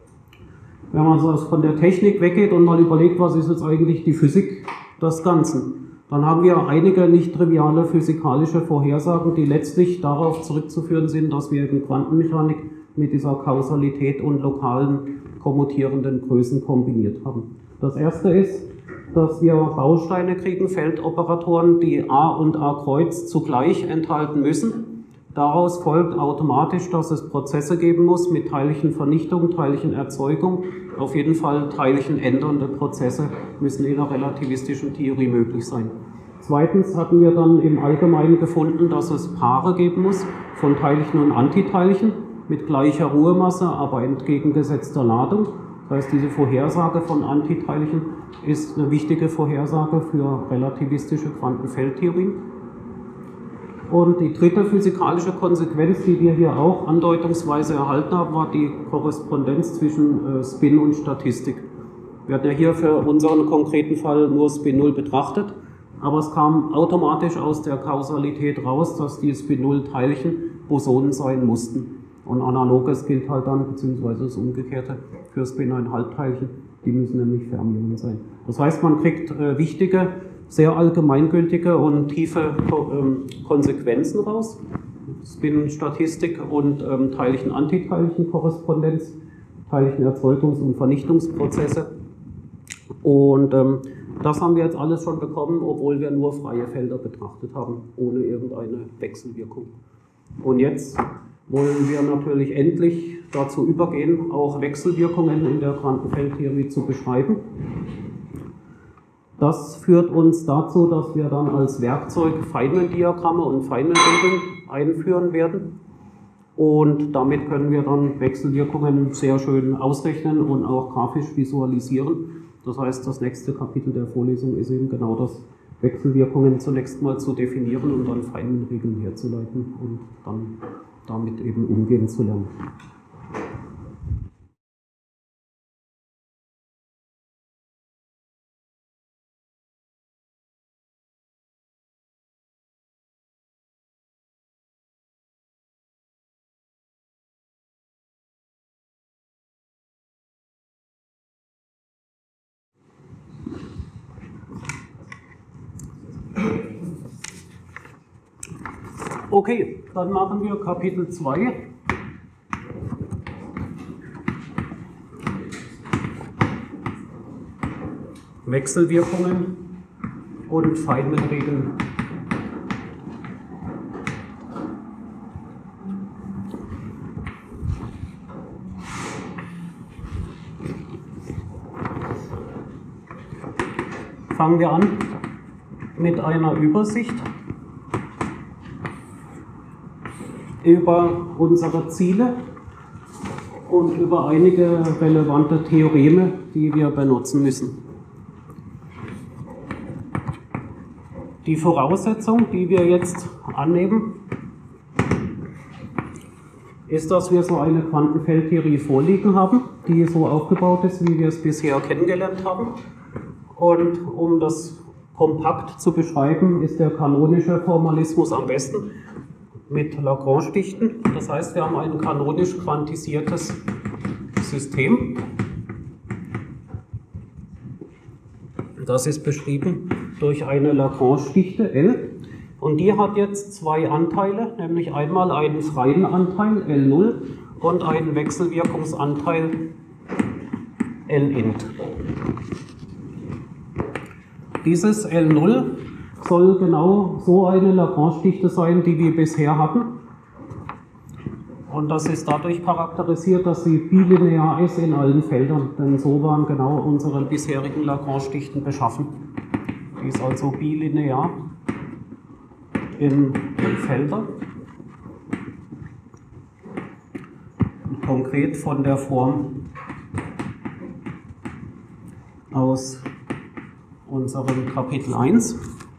Wenn man also von der Technik weggeht und mal überlegt, was ist jetzt eigentlich die Physik des Ganzen, dann haben wir einige nicht triviale physikalische Vorhersagen, die letztlich darauf zurückzuführen sind, dass wir in Quantenmechanik mit dieser Kausalität und lokalen kommutierenden Größen kombiniert haben. Das erste ist, dass wir Bausteine kriegen, Feldoperatoren, die A und A Kreuz zugleich enthalten müssen. Daraus folgt automatisch, dass es Prozesse geben muss mit Teilchenvernichtung, Teilchenerzeugung. Auf jeden Fall teilchenändernde Prozesse müssen in der relativistischen Theorie möglich sein. Zweitens hatten wir dann im Allgemeinen gefunden, dass es Paare geben muss von Teilchen und Antiteilchen mit gleicher Ruhemasse, aber entgegengesetzter Ladung. Das heißt, diese Vorhersage von Antiteilchen ist eine wichtige Vorhersage für relativistische Quantenfeldtheorien. Und die dritte physikalische Konsequenz, die wir hier auch andeutungsweise erhalten haben, war die Korrespondenz zwischen Spin und Statistik. Wir hatten ja hier für unseren konkreten Fall nur Spin null betrachtet, aber es kam automatisch aus der Kausalität raus, dass die Spin null Teilchen Bosonen sein mussten. Und analoges gilt halt dann, beziehungsweise das Umgekehrte, für Spin eins Komma fünf Teilchen, die müssen nämlich Fermionen sein. Das heißt, man kriegt äh, wichtige, sehr allgemeingültige und tiefe ähm, Konsequenzen raus. Spin-Statistik und ähm, Teilchen-Antiteilchen-Korrespondenz, Teilchenerzeugungs- und Vernichtungsprozesse. Und ähm, das haben wir jetzt alles schon bekommen, obwohl wir nur freie Felder betrachtet haben, ohne irgendeine Wechselwirkung. Und jetzt wollen wir natürlich endlich dazu übergehen, auch Wechselwirkungen in der Quantenfeldtheorie zu beschreiben. Das führt uns dazu, dass wir dann als Werkzeug Feynman-Diagramme und Feynman-Regeln einführen werden. Und damit können wir dann Wechselwirkungen sehr schön ausrechnen und auch grafisch visualisieren. Das heißt, das nächste Kapitel der Vorlesung ist eben genau das, Wechselwirkungen zunächst mal zu definieren und dann Feynman-Regeln herzuleiten und dann damit eben umgehen zu lernen. Okay, dann machen wir Kapitel zwei. Wechselwirkungen und Feynman-Regeln. Fangen wir an mit einer Übersicht über unsere Ziele und über einige relevante Theoreme, die wir benutzen müssen. Die Voraussetzung, die wir jetzt annehmen, ist, dass wir so eine Quantenfeldtheorie vorliegen haben, die so aufgebaut ist, wie wir es bisher kennengelernt haben. Und um das kompakt zu beschreiben, ist der kanonische Formalismus am besten mit Lagrange-Dichten. Das heißt, wir haben ein kanonisch quantisiertes System. Das ist beschrieben durch eine Lagrange-Dichte L. Und die hat jetzt zwei Anteile, nämlich einmal einen freien Anteil L null und einen Wechselwirkungsanteil L int. Dieses L null soll genau so eine Lagrange-Dichte sein, die wir bisher hatten. Und das ist dadurch charakterisiert, dass sie bilinear ist in allen Feldern, denn so waren genau unsere bisherigen Lagrange-Dichten beschaffen. Die ist also bilinear in den Feldern. Und konkret von der Form aus unserem Kapitel eins.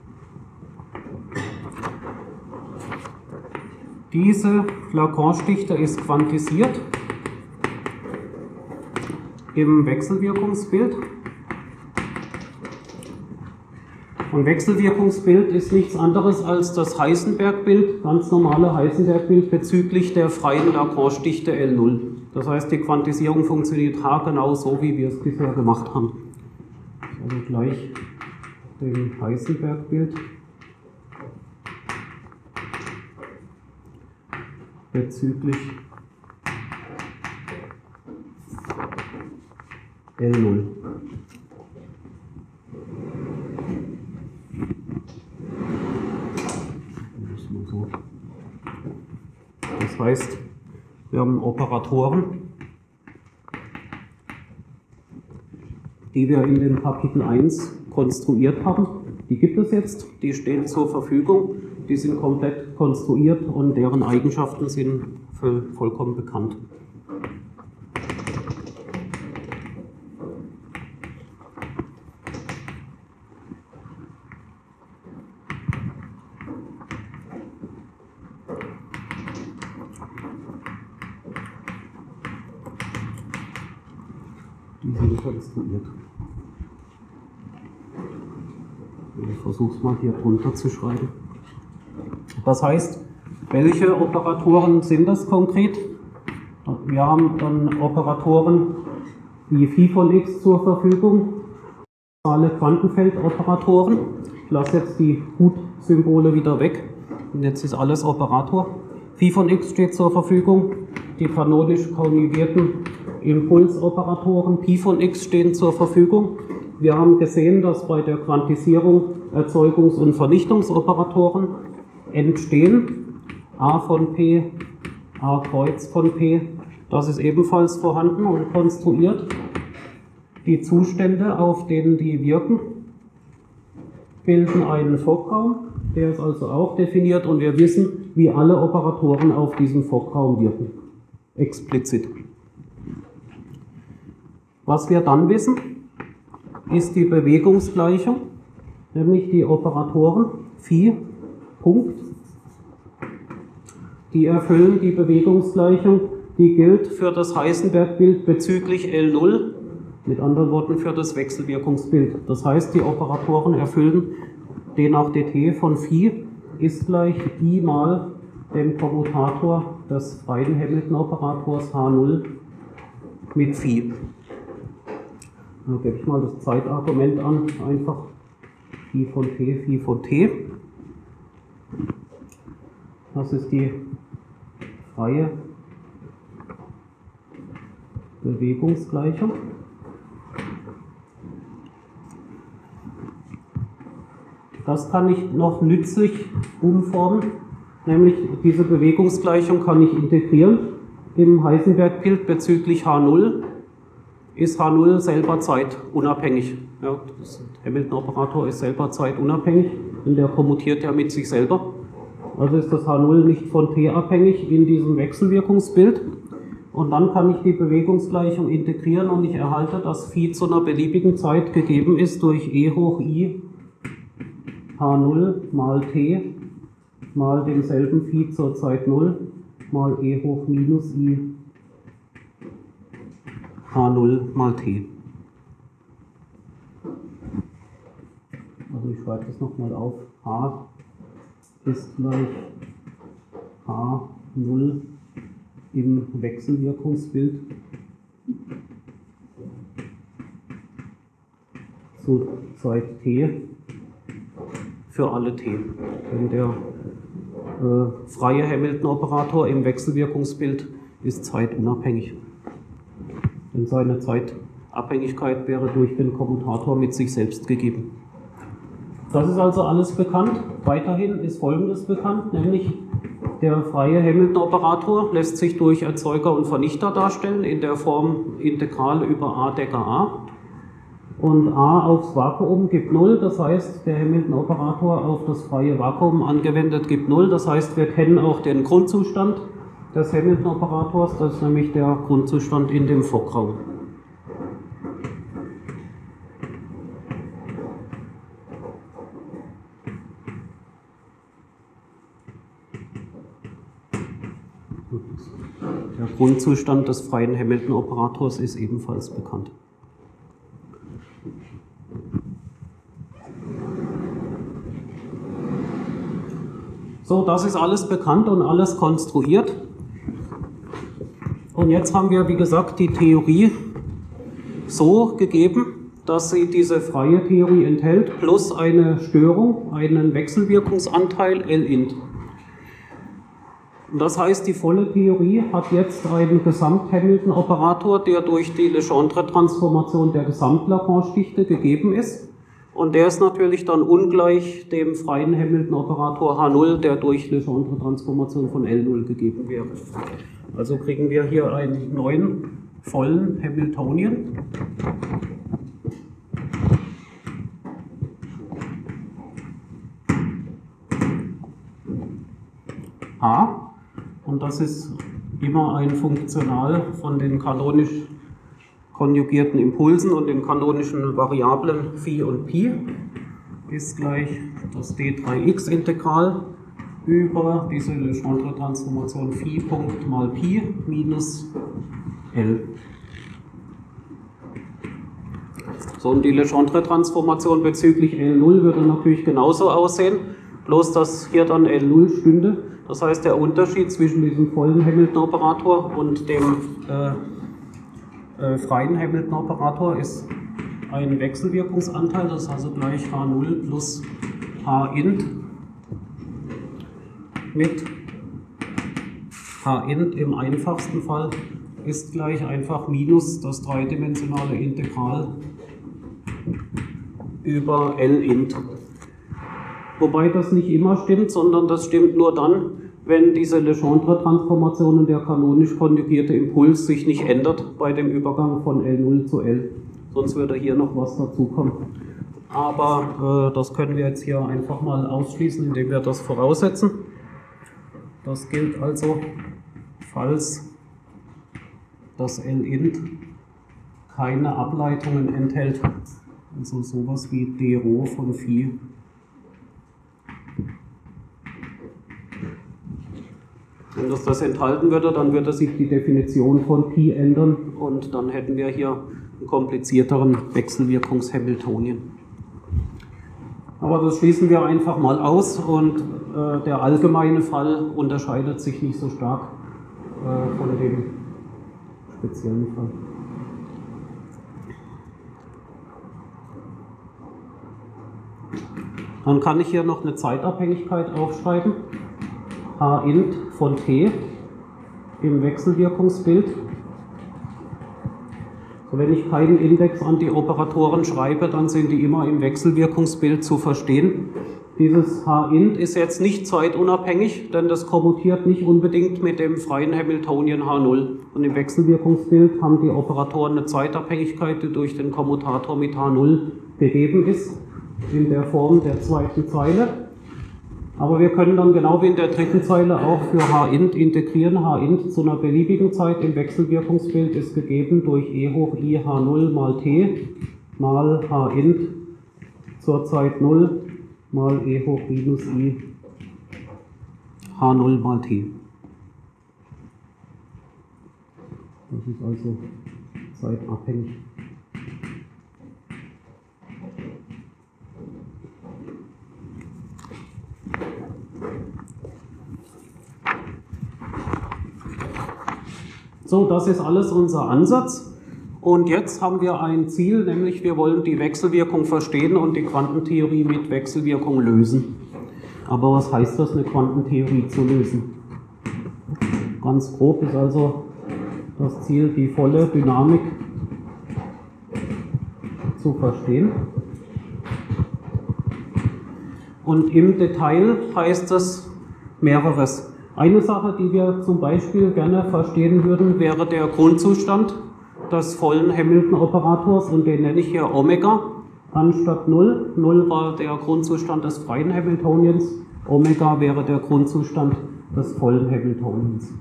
Diese Lagrange-Dichte ist quantisiert im Wechselwirkungsbild. Und Wechselwirkungsbild ist nichts anderes als das Heisenberg-Bild, ganz normale Heisenberg-Bild bezüglich der freien Lagrange-Dichte L null. Das heißt, die Quantisierung funktioniert haargenau so, wie wir es bisher gemacht haben. Also gleich dem Heisenberg-Bild bezüglich L null. Das heißt, wir haben Operatoren, die wir in dem Kapitel eins konstruiert haben. Die gibt es jetzt, die stehen zur Verfügung, die sind komplett konstruiert und deren Eigenschaften sind vollkommen bekannt. Die sind konstruiert. Ich versuche es mal hier drunter zu schreiben. Das heißt, welche Operatoren sind das konkret? Wir haben dann Operatoren wie Phi von x zur Verfügung, alle Quantenfeldoperatoren. Ich lasse jetzt die Hut-Symbole wieder weg und jetzt ist alles Operator. Phi von x steht zur Verfügung, die kanonisch konjugierten Impulsoperatoren Pi von x stehen zur Verfügung. Wir haben gesehen, dass bei der Quantisierung Erzeugungs- und Vernichtungsoperatoren entstehen. A von P, A Kreuz von P, das ist ebenfalls vorhanden und konstruiert. Die Zustände, auf denen die wirken, bilden einen Fockraum, der ist also auch definiert und wir wissen, wie alle Operatoren auf diesem Fockraum wirken. Explizit. Was wir dann wissen, ist die Bewegungsgleichung, nämlich die Operatoren Phi, Punkt, die erfüllen die Bewegungsgleichung, die gilt für das Heisenberg-Bild bezüglich L null, mit anderen Worten für das Wechselwirkungsbild. Das heißt, die Operatoren erfüllen d nach dt von Phi ist gleich I mal dem Kommutator des freien Hamilton-Operators H null mit Phi. Dann gebe ich mal das Zeitargument an, einfach Phi von t, Phi von t. Das ist die freie Bewegungsgleichung. Das kann ich noch nützlich umformen, nämlich diese Bewegungsgleichung kann ich integrieren im Heisenberg-Bild bezüglich H null. Ist H null selber zeitunabhängig. Ja, der Hamilton-Operator ist selber zeitunabhängig, denn der kommutiert ja mit sich selber. Also ist das H null nicht von t abhängig in diesem Wechselwirkungsbild. Und dann kann ich die Bewegungsgleichung integrieren und ich erhalte, dass Phi zu einer beliebigen Zeit gegeben ist durch e hoch i H null mal t mal demselben Phi zur Zeit null mal e hoch minus i H null mal t. Also ich schreibe das nochmal auf. H ist gleich H null im Wechselwirkungsbild zu Zeit t für alle t. Denn der äh, freie Hamilton-Operator im Wechselwirkungsbild ist zeitunabhängig. Denn seine Zeitabhängigkeit wäre durch den Kommutator mit sich selbst gegeben. Das ist also alles bekannt. Weiterhin ist Folgendes bekannt, nämlich der freie Hamilton-Operator lässt sich durch Erzeuger und Vernichter darstellen in der Form Integral über a Decker a. Und a aufs Vakuum gibt null, das heißt, der Hamilton-Operator auf das freie Vakuum angewendet gibt null. Das heißt, wir kennen auch den Grundzustand des Hamilton-Operators, das ist nämlich der Grundzustand in dem Fockraum. Der Grundzustand des freien Hamilton-Operators ist ebenfalls bekannt. So, das ist alles bekannt und alles konstruiert. Und jetzt haben wir, wie gesagt, die Theorie so gegeben, dass sie diese freie Theorie enthält, plus eine Störung, einen Wechselwirkungsanteil L int. Und das heißt, die volle Theorie hat jetzt einen Gesamt-Hamilton-Operator, der durch die Legendre-Transformation der Gesamt-Lagrange-Dichte gegeben ist. Und der ist natürlich dann ungleich dem freien Hamilton-Operator H null, der durch Legendre-Transformation von L null gegeben wäre. Also kriegen wir hier einen neuen vollen Hamiltonian. H. Und das ist immer ein Funktional von den kanonisch konjugierten Impulsen und den kanonischen Variablen Phi und Pi ist gleich das d drei x Integral über diese Legendre-Transformation Phi Punkt mal Pi minus L. So, und die Legendre-Transformation bezüglich L null würde natürlich genauso aussehen, bloß dass hier dann L null stünde. Das heißt, der Unterschied zwischen diesem vollen Hamilton-Operator und dem äh, äh, freien Hamilton-Operator ist ein Wechselwirkungsanteil, das ist also gleich H null plus H int mit H int im einfachsten Fall ist gleich einfach minus das dreidimensionale Integral über L int. Wobei das nicht immer stimmt, sondern das stimmt nur dann, wenn diese Legendre-Transformation und der kanonisch konjugierte Impuls sich nicht ändert bei dem Übergang von L null zu L. Sonst würde hier noch was dazukommen. Aber äh, das können wir jetzt hier einfach mal ausschließen, indem wir das voraussetzen. Das gilt also, falls das L int keine Ableitungen enthält, also sowas wie d Rho von Phi. Wenn das das enthalten würde, dann würde sich die Definition von Pi ändern und dann hätten wir hier einen komplizierteren Wechselwirkungs-Hamiltonien. Aber das schließen wir einfach mal aus und äh, der allgemeine Fall unterscheidet sich nicht so stark äh, von dem speziellen Fall. Dann kann ich hier noch eine Zeitabhängigkeit aufschreiben. H int von t im Wechselwirkungsbild. So, wenn ich keinen Index an die Operatoren schreibe, dann sind die immer im Wechselwirkungsbild zu verstehen. Dieses H int ist jetzt nicht zeitunabhängig, denn das kommutiert nicht unbedingt mit dem freien Hamiltonian H null. Und im Wechselwirkungsbild haben die Operatoren eine Zeitabhängigkeit, die durch den Kommutator mit H null gegeben ist, in der Form der zweiten Zeile. Aber wir können dann genau wie in der dritten Zeile auch für H int integrieren. H int zu einer beliebigen Zeit im Wechselwirkungsbild ist gegeben durch e hoch i H null mal t mal H int zur Zeit null mal e hoch minus i H null mal t. Das ist also zeitabhängig. So, das ist alles unser Ansatz. Und jetzt haben wir ein Ziel, nämlich wir wollen die Wechselwirkung verstehen und die Quantentheorie mit Wechselwirkung lösen. Aber was heißt das, eine Quantentheorie zu lösen? Ganz grob ist also das Ziel, die volle Dynamik zu verstehen. Und im Detail heißt das mehreres. Eine Sache, die wir zum Beispiel gerne verstehen würden, wäre der Grundzustand des vollen Hamilton-Operators und den nenne ich hier Omega anstatt null. null war der Grundzustand des freien Hamiltonians, Omega wäre der Grundzustand des vollen Hamiltonians.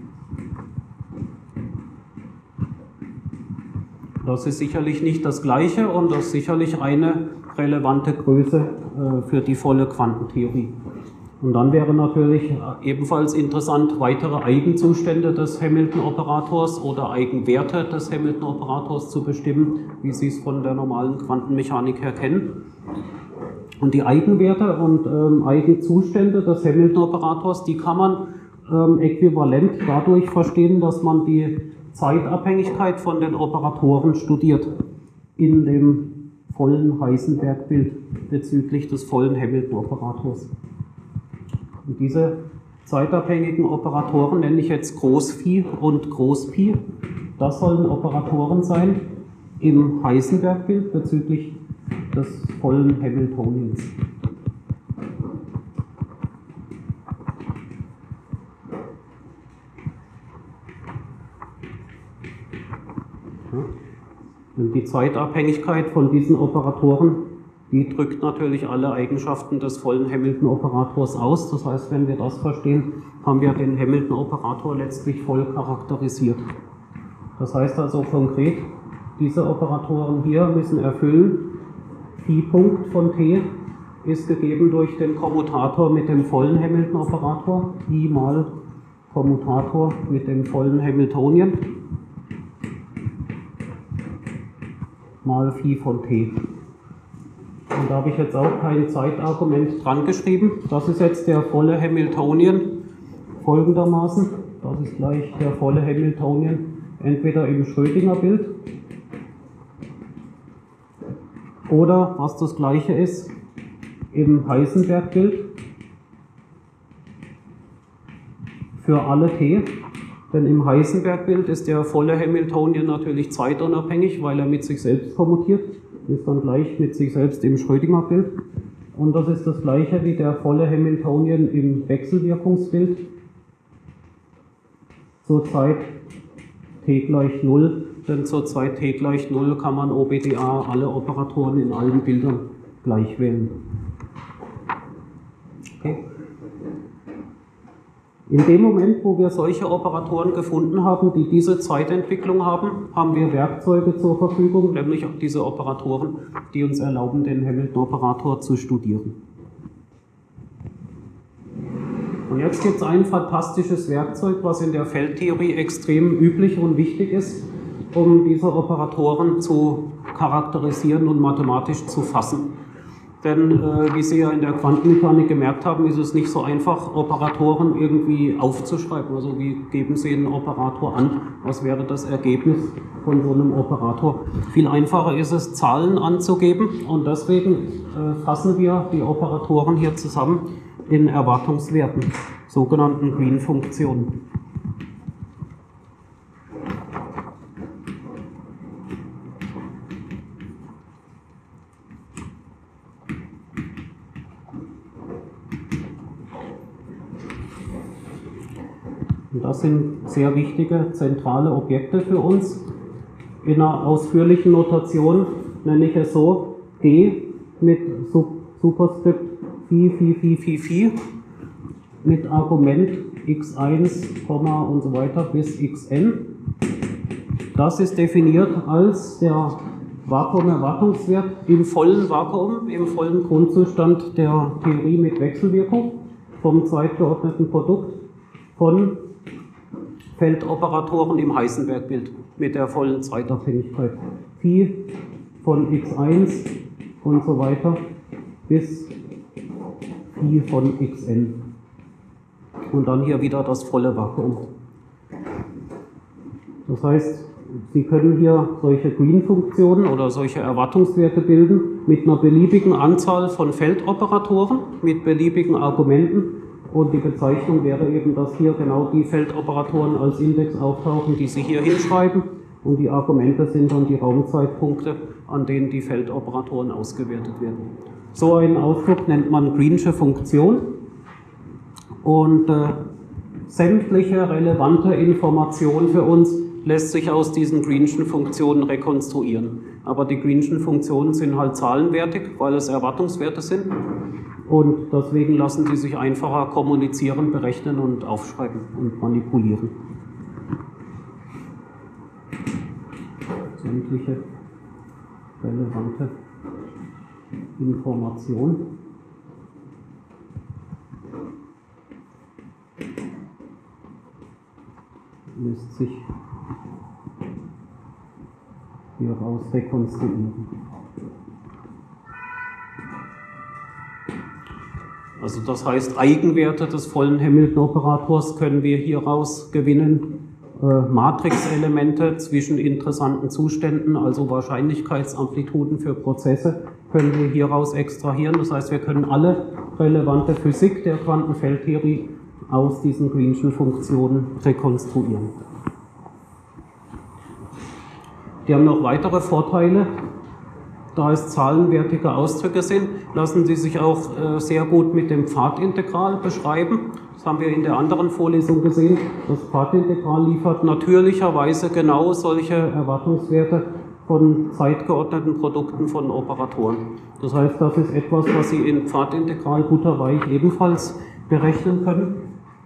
Das ist sicherlich nicht das Gleiche und das ist sicherlich eine relevante Größe äh, für die volle Quantentheorie. Und dann wäre natürlich ebenfalls interessant, weitere Eigenzustände des Hamilton-Operators oder Eigenwerte des Hamilton-Operators zu bestimmen, wie Sie es von der normalen Quantenmechanik her kennen. Und die Eigenwerte und ähm, Eigenzustände des Hamilton-Operators, die kann man ähm, äquivalent dadurch verstehen, dass man die Zeitabhängigkeit von den Operatoren studiert in dem vollen Heisenberg-Bild bezüglich des vollen Hamilton-Operators. Und diese zeitabhängigen Operatoren nenne ich jetzt Groß-Phi und Groß-Pi. Das sollen Operatoren sein im Heisenberg-Bild bezüglich des vollen Hamiltonians. Und die Zeitabhängigkeit von diesen Operatoren, die drückt natürlich alle Eigenschaften des vollen Hamilton-Operators aus. Das heißt, wenn wir das verstehen, haben wir den Hamilton-Operator letztlich voll charakterisiert. Das heißt also konkret, diese Operatoren hier müssen erfüllen, Phi-Punkt von t ist gegeben durch den Kommutator mit dem vollen Hamilton-Operator, I mal Kommutator mit dem vollen Hamiltonian, mal Phi von t. Und da habe ich jetzt auch kein Zeitargument dran geschrieben. Das ist jetzt der volle Hamiltonian folgendermaßen. Das ist gleich der volle Hamiltonian entweder im Schrödinger-Bild oder, was das gleiche ist, im Heisenberg-Bild für alle t. Denn im Heisenberg-Bild ist der volle Hamiltonian natürlich zeitunabhängig, weil er mit sich selbst kommutiert, ist dann gleich mit sich selbst im Schrödinger-Bild. Und das ist das gleiche wie der volle Hamiltonian im Wechselwirkungsbild zur Zeit t gleich null, denn zur Zeit t gleich null kann man O B D A alle Operatoren in allen Bildern gleich wählen. Okay. In dem Moment, wo wir solche Operatoren gefunden haben, die diese Zeitentwicklung haben, haben wir Werkzeuge zur Verfügung, nämlich auch diese Operatoren, die uns erlauben, den Hamilton-Operator zu studieren. Und jetzt gibt es ein fantastisches Werkzeug, was in der Feldtheorie extrem üblich und wichtig ist, um diese Operatoren zu charakterisieren und mathematisch zu fassen. Denn äh, wie Sie ja in der Quantenmechanik gemerkt haben, ist es nicht so einfach, Operatoren irgendwie aufzuschreiben. Also wie geben Sie einen Operator an? Was wäre das Ergebnis von so einem Operator? Viel einfacher ist es, Zahlen anzugeben. Und deswegen äh, fassen wir die Operatoren hier zusammen in Erwartungswerten, sogenannten Green-Funktionen. Das sind sehr wichtige, zentrale Objekte für uns. In einer ausführlichen Notation nenne ich es so, G mit Superskript Phi, Phi, Phi, Phi, Phi mit Argument x eins, und so weiter bis xn. Das ist definiert als der Vakuumerwartungswert im vollen Vakuum, im vollen Grundzustand der Theorie mit Wechselwirkung vom zeitgeordneten Produkt von Feldoperatoren im Heisenberg-Bild mit der vollen Zeitabhängigkeit. Phi von x eins und so weiter bis Phi von xn. Und dann hier wieder das volle Vakuum. Das heißt, Sie können hier solche Green-Funktionen oder solche Erwartungswerte bilden mit einer beliebigen Anzahl von Feldoperatoren, mit beliebigen Argumenten. Und die Bezeichnung wäre eben, dass hier genau die Feldoperatoren als Index auftauchen, die Sie hier hinschreiben. Und die Argumente sind dann die Raumzeitpunkte, an denen die Feldoperatoren ausgewertet werden. So einen Ausdruck nennt man Greensche Funktion. Und äh, sämtliche relevante Information für uns lässt sich aus diesen Greenschen Funktionen rekonstruieren. Aber die Greenschen Funktionen sind halt zahlenwertig, weil es Erwartungswerte sind. Und deswegen lassen sie sich einfacher kommunizieren, berechnen und aufschreiben und manipulieren. Sämtliche relevante Information. Lässt sich hieraus rekonstruieren. Also das heißt, Eigenwerte des vollen Hamilton-Operators können wir hieraus gewinnen. Äh, Matrixelemente zwischen interessanten Zuständen, also Wahrscheinlichkeitsamplituden für Prozesse, können wir hieraus extrahieren. Das heißt, wir können alle relevante Physik der Quantenfeldtheorie aus diesen Greenschen Funktionen rekonstruieren. Die haben noch weitere Vorteile. Da es zahlenwertige Ausdrücke sind, lassen sie sich auch äh, sehr gut mit dem Pfadintegral beschreiben. Das haben wir in der anderen Vorlesung gesehen. Das Pfadintegral liefert natürlicherweise genau solche Erwartungswerte von zeitgeordneten Produkten von Operatoren. Das heißt, das ist etwas, was Sie in Pfadintegral butterweich ebenfalls berechnen können.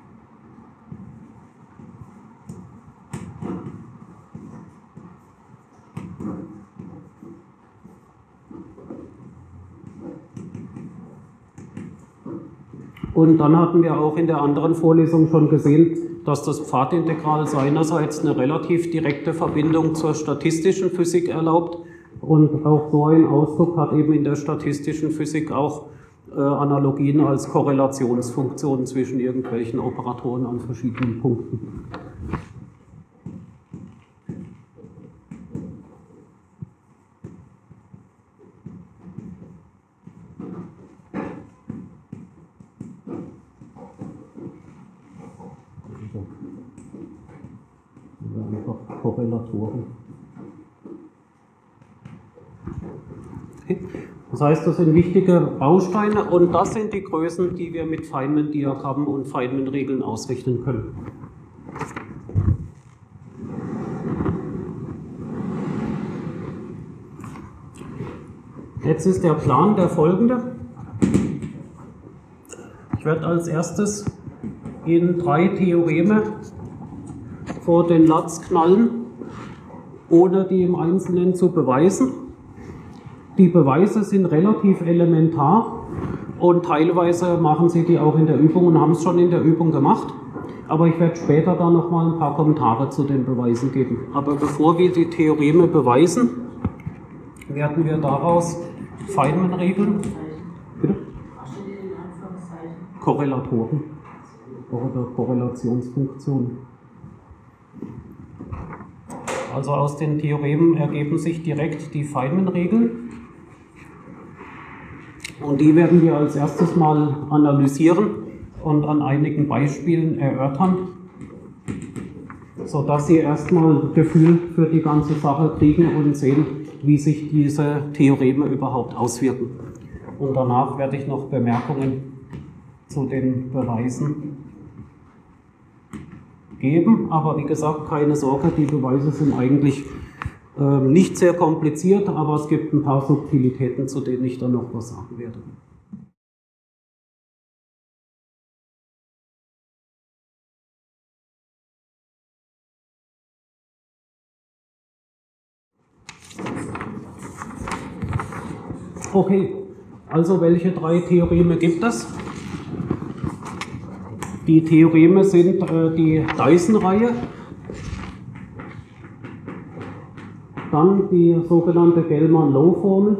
Und dann hatten wir auch in der anderen Vorlesung schon gesehen, dass das Pfadintegral seinerseits eine relativ direkte Verbindung zur statistischen Physik erlaubt. Und auch so ein Ausdruck hat eben in der statistischen Physik auch äh, Analogien als Korrelationsfunktionen zwischen irgendwelchen Operatoren an verschiedenen Punkten. Einfach Korrelatoren. Okay. Das heißt, das sind wichtige Bausteine und das sind die Größen, die wir mit Feynman-Diagrammen und Feynman-Regeln ausrechnen können. Jetzt ist der Plan der folgende. Ich werde als erstes in drei Theoreme vor den Latz knallen, ohne die im Einzelnen zu beweisen. Die Beweise sind relativ elementar und teilweise machen Sie die auch in der Übung und haben es schon in der Übung gemacht. Aber ich werde später da nochmal ein paar Kommentare zu den Beweisen geben. Aber bevor wir die Theoreme beweisen, werden wir daraus Feynman-Regeln, bitte? Korrelatoren oder Korrelationsfunktionen. Also aus den Theoremen ergeben sich direkt die Feynman-Regeln. Und die werden wir als erstes mal analysieren und an einigen Beispielen erörtern, sodass Sie erstmal ein Gefühl für die ganze Sache kriegen und sehen, wie sich diese Theoreme überhaupt auswirken. Und danach werde ich noch Bemerkungen zu den Beweisen geben, aber wie gesagt, keine Sorge, die Beweise sind eigentlich äh, nicht sehr kompliziert, aber es gibt ein paar Subtilitäten, zu denen ich dann noch was sagen werde. Okay, also welche drei Theoreme gibt es? Die Theoreme sind äh, die Dyson-Reihe, dann die sogenannte Gell-Mann-Low-Formel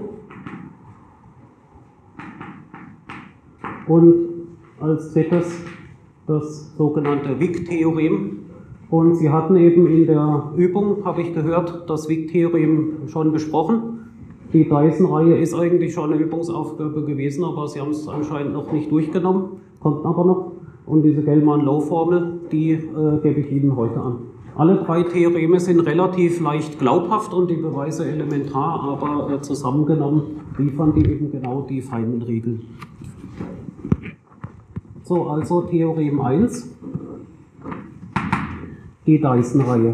und als drittes das sogenannte Wick-Theorem. Und Sie hatten eben in der Übung, habe ich gehört, das Wick-Theorem schon besprochen. Die Dyson-Reihe ist eigentlich schon eine Übungsaufgabe gewesen, aber Sie haben es anscheinend noch nicht durchgenommen, kommt aber noch. Und diese Gell-Mann-Low-Formel, die äh, gebe ich Ihnen heute an. Alle drei Theoreme sind relativ leicht glaubhaft und die Beweise elementar, aber äh, zusammengenommen liefern die eben genau die Feynman-Regeln. So, also Theorem eins, die Dyson-Reihe.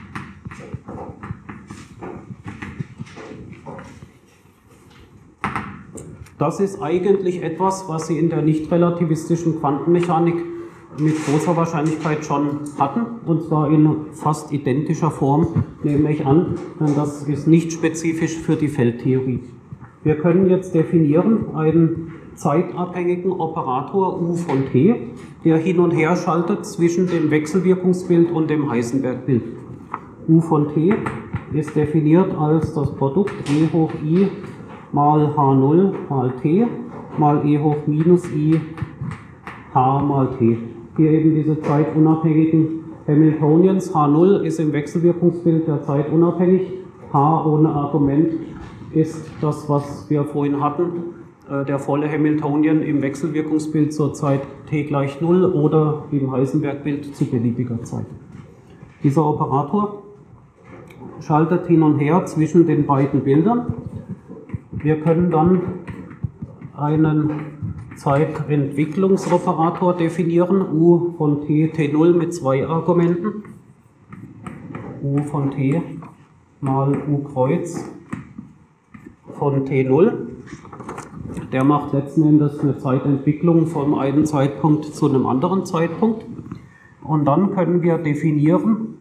Das ist eigentlich etwas, was Sie in der nicht-relativistischen Quantenmechanik mit großer Wahrscheinlichkeit schon hatten, und zwar in fast identischer Form, nehme ich an, denn das ist nicht spezifisch für die Feldtheorie. Wir können jetzt definieren einen zeitabhängigen Operator U von T, der hin und her schaltet zwischen dem Wechselwirkungsbild und dem Heisenberg-Bild. U von T ist definiert als das Produkt E hoch I mal H null mal T mal E hoch minus I H mal T. Hier eben diese zeitunabhängigen Hamiltonians. H null ist im Wechselwirkungsbild der Zeit unabhängig. H ohne Argument ist das, was wir vorhin hatten, äh, der volle Hamiltonian im Wechselwirkungsbild zur Zeit t gleich null oder im Heisenberg-Bild zu beliebiger Zeit. Dieser Operator schaltet hin und her zwischen den beiden Bildern. Wir können dann einen Zeitentwicklungsoperator definieren, u von t, t null mit zwei Argumenten, u von t mal u Kreuz von t null. Der macht letzten Endes eine Zeitentwicklung vom einen Zeitpunkt zu einem anderen Zeitpunkt. Und dann können wir definieren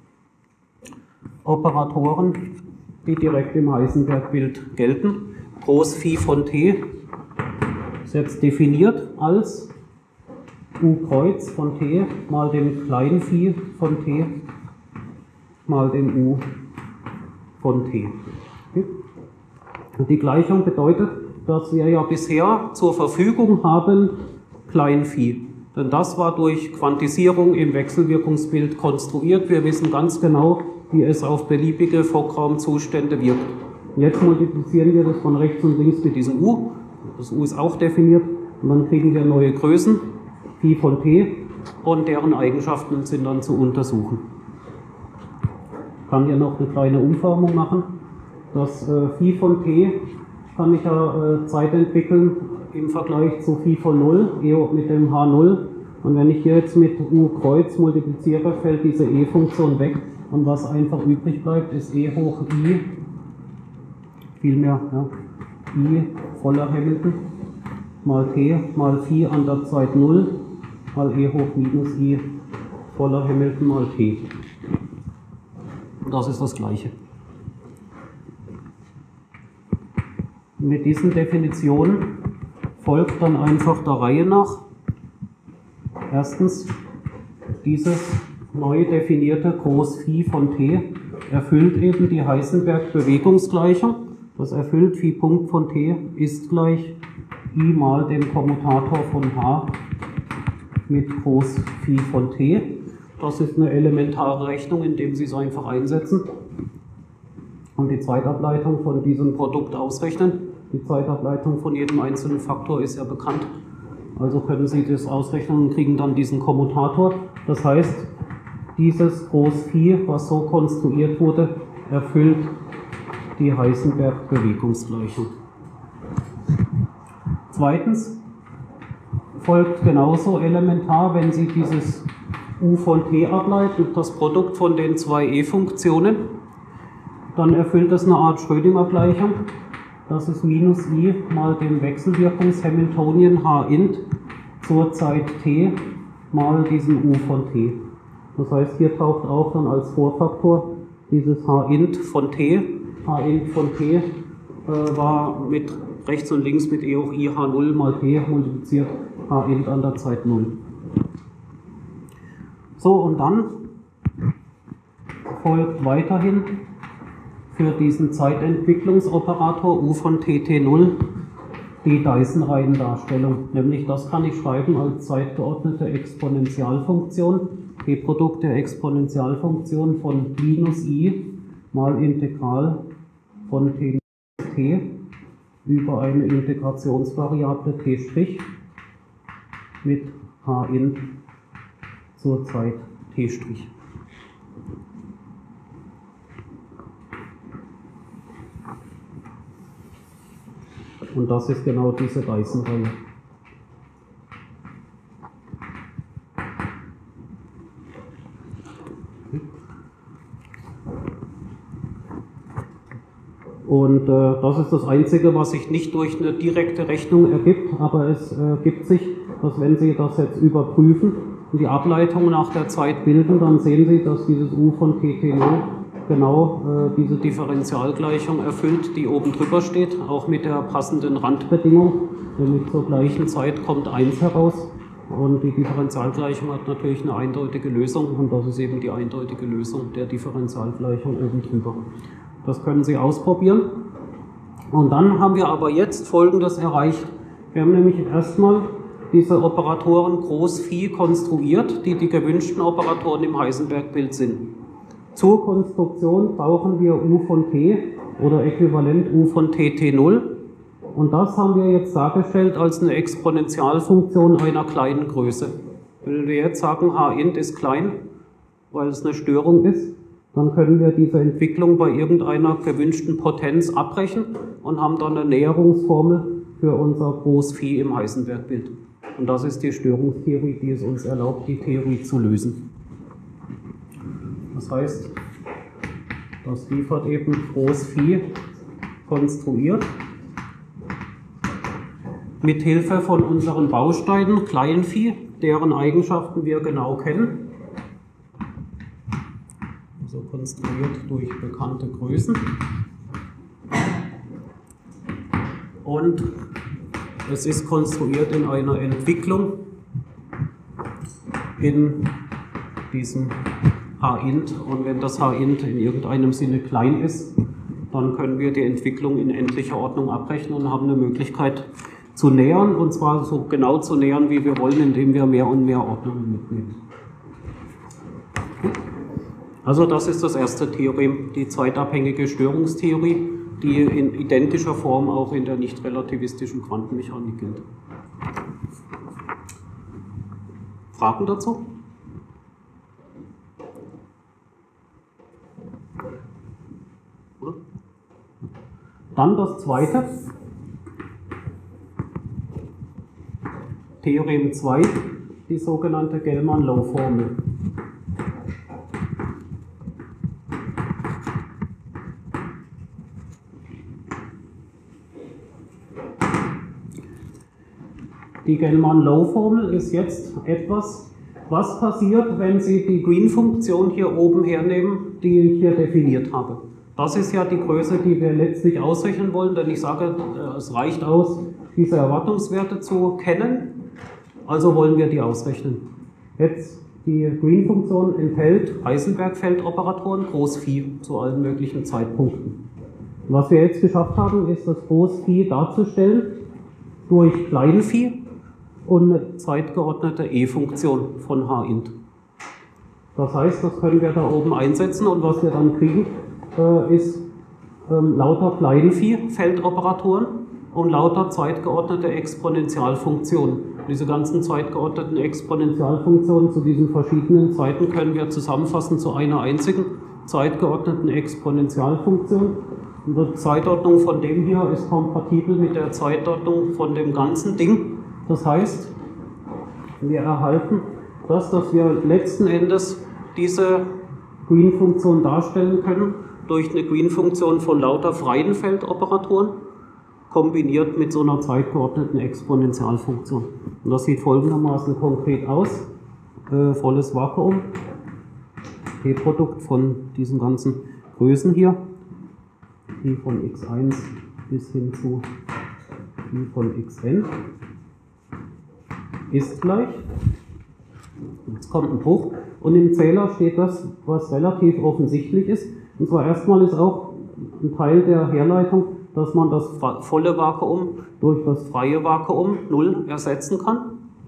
Operatoren, die direkt im Heisenberg-Bild gelten. Groß Phi von t ist jetzt definiert als u Kreuz von t mal dem kleinen Phi von t mal dem u von t. Okay. Und die Gleichung bedeutet, dass wir ja bisher zur Verfügung haben klein Phi. Denn das war durch Quantisierung im Wechselwirkungsbild konstruiert. Wir wissen ganz genau, wie es auf beliebige Fockraumzustände wirkt. Jetzt multiplizieren wir das von rechts und links mit diesem u. Das u ist auch definiert. Und dann kriegen wir neue Größen, Phi von t, und deren Eigenschaften sind dann zu untersuchen. Ich kann hier noch eine kleine Umformung machen. Das äh, Phi von t kann ich ja äh, Zeit entwickeln im Vergleich zu Phi von null, e mit dem h null. Und wenn ich hier jetzt mit u Kreuz multipliziere, fällt diese e-Funktion weg. Und was einfach übrig bleibt, ist e hoch i, vielmehr ja, i voller Hamilton, mal t mal Phi an der Zeit null, mal e hoch minus i voller Hamilton mal t. Und das ist das Gleiche. Mit diesen Definitionen folgt dann einfach der Reihe nach. Erstens, dieses neu definierte Groß Phi von t erfüllt eben die Heisenberg-Bewegungsgleichung. Das erfüllt Phi Punkt von t ist gleich i mal dem Kommutator von h mit Groß Phi von t. Das ist eine elementare Rechnung, indem Sie es einfach einsetzen und die Zeitableitung von diesem Produkt ausrechnen. Die Zeitableitung von jedem einzelnen Faktor ist ja bekannt. Also können Sie das ausrechnen und kriegen dann diesen Kommutator. Das heißt, dieses Groß Phi, was so konstruiert wurde, erfüllt die Heisenberg-Bewegungsgleichung. Zweitens folgt genauso elementar, wenn Sie dieses u von t ableiten, das Produkt von den zwei e-Funktionen, dann erfüllt das eine Art Schrödinger-Gleichung. Das ist minus i mal dem Wechselwirkungs-Hamiltonian h int zur Zeit t mal diesem u von t. Das heißt, hier taucht auch dann als Vorfaktor dieses h int von t. h int von t äh, war mit rechts und links mit e hoch i h null mal t multipliziert h int an der Zeit null. So, und dann folgt weiterhin für diesen Zeitentwicklungsoperator u von t t null die Dyson-Reihendarstellung. Nämlich das kann ich schreiben als zeitgeordnete Exponentialfunktion. Die Produkt der Exponentialfunktion von minus i mal Integral von t t über eine Integrationsvariable t' mit h int zur Zeit t'. Und das ist genau diese Dyson-Reihe. Und äh, das ist das Einzige, was sich nicht durch eine direkte Rechnung ergibt, aber es ergibt äh, sich, dass wenn Sie das jetzt überprüfen und die Ableitung nach der Zeit bilden, dann sehen Sie, dass dieses u von t t null genau äh, diese Differentialgleichung erfüllt, die oben drüber steht, auch mit der passenden Randbedingung. Nämlich zur gleichen Zeit kommt eins heraus und die Differentialgleichung hat natürlich eine eindeutige Lösung und das ist eben die eindeutige Lösung der Differentialgleichung oben drüber. Das können Sie ausprobieren. Und dann haben wir aber jetzt Folgendes erreicht. Wir haben nämlich erstmal diese Operatoren Groß Phi konstruiert, die die gewünschten Operatoren im Heisenberg-Bild sind. Zur Konstruktion brauchen wir u von t oder äquivalent u von t t null. Und das haben wir jetzt dargestellt als eine Exponentialfunktion einer kleinen Größe. Wenn wir jetzt sagen, h-int ist klein, weil es eine Störung ist, dann können wir diese Entwicklung bei irgendeiner gewünschten Potenz abbrechen und haben dann eine Näherungsformel für unser Groß-Phi im Heisenberg-Bild. Und das ist die Störungstheorie, die es uns erlaubt, die Theorie zu lösen. Das heißt, das liefert eben Groß-Phi konstruiert mit Hilfe von unseren Bausteinen Klein-Phi, deren Eigenschaften wir genau kennen. Also konstruiert durch bekannte Größen. Und es ist konstruiert in einer Entwicklung in diesem h-int. Und wenn das h-int in irgendeinem Sinne klein ist, dann können wir die Entwicklung in endlicher Ordnung abbrechen und haben eine Möglichkeit zu nähern, und zwar so genau zu nähern, wie wir wollen, indem wir mehr und mehr Ordnungen mitnehmen. Also das ist das erste Theorem, die zeitabhängige Störungstheorie, die in identischer Form auch in der nicht-relativistischen Quantenmechanik gilt. Fragen dazu? Oder? Dann das zweite, Theorem zwei, die sogenannte Gell-Mann-Low-Formel. Die Gell-Mann-Low-Formel ist jetzt etwas, was passiert, wenn Sie die Green-Funktion hier oben hernehmen, die ich hier definiert habe. Das ist ja die Größe, die wir letztlich ausrechnen wollen, denn ich sage, es reicht aus, diese Erwartungswerte zu kennen, also wollen wir die ausrechnen. Jetzt, die Green-Funktion enthält Heisenberg-Feldoperatoren, Groß-Phi, zu allen möglichen Zeitpunkten. Was wir jetzt geschafft haben, ist das Groß-Phi darzustellen durch Klein-Phi und eine zeitgeordnete E-Funktion von h-int. Das heißt, das können wir da oben einsetzen, und was wir dann kriegen, äh, ist ähm, lauter Klein-Phi-Feldoperatoren und lauter zeitgeordnete Exponentialfunktionen. Diese ganzen zeitgeordneten Exponentialfunktionen zu diesen verschiedenen Zeiten können wir zusammenfassen zu einer einzigen zeitgeordneten Exponentialfunktion. Und die Zeitordnung von dem hier ist kompatibel mit der Zeitordnung von dem ganzen Ding. Das heißt, wir erhalten das, dass wir letzten Endes diese Green-Funktion darstellen können durch eine Green-Funktion von lauter freien Feldoperatoren, kombiniert mit so einer zeitgeordneten Exponentialfunktion. Und das sieht folgendermaßen konkret aus. Äh, volles Vakuum, P-Produkt von diesen ganzen Größen hier, Phi von x eins bis hin zu Phi von xn, ist gleich. Jetzt kommt ein Bruch, und im Zähler steht das, was relativ offensichtlich ist. Und zwar erstmal ist auch ein Teil der Herleitung, dass man das volle Vakuum durch das freie Vakuum null ersetzen kann.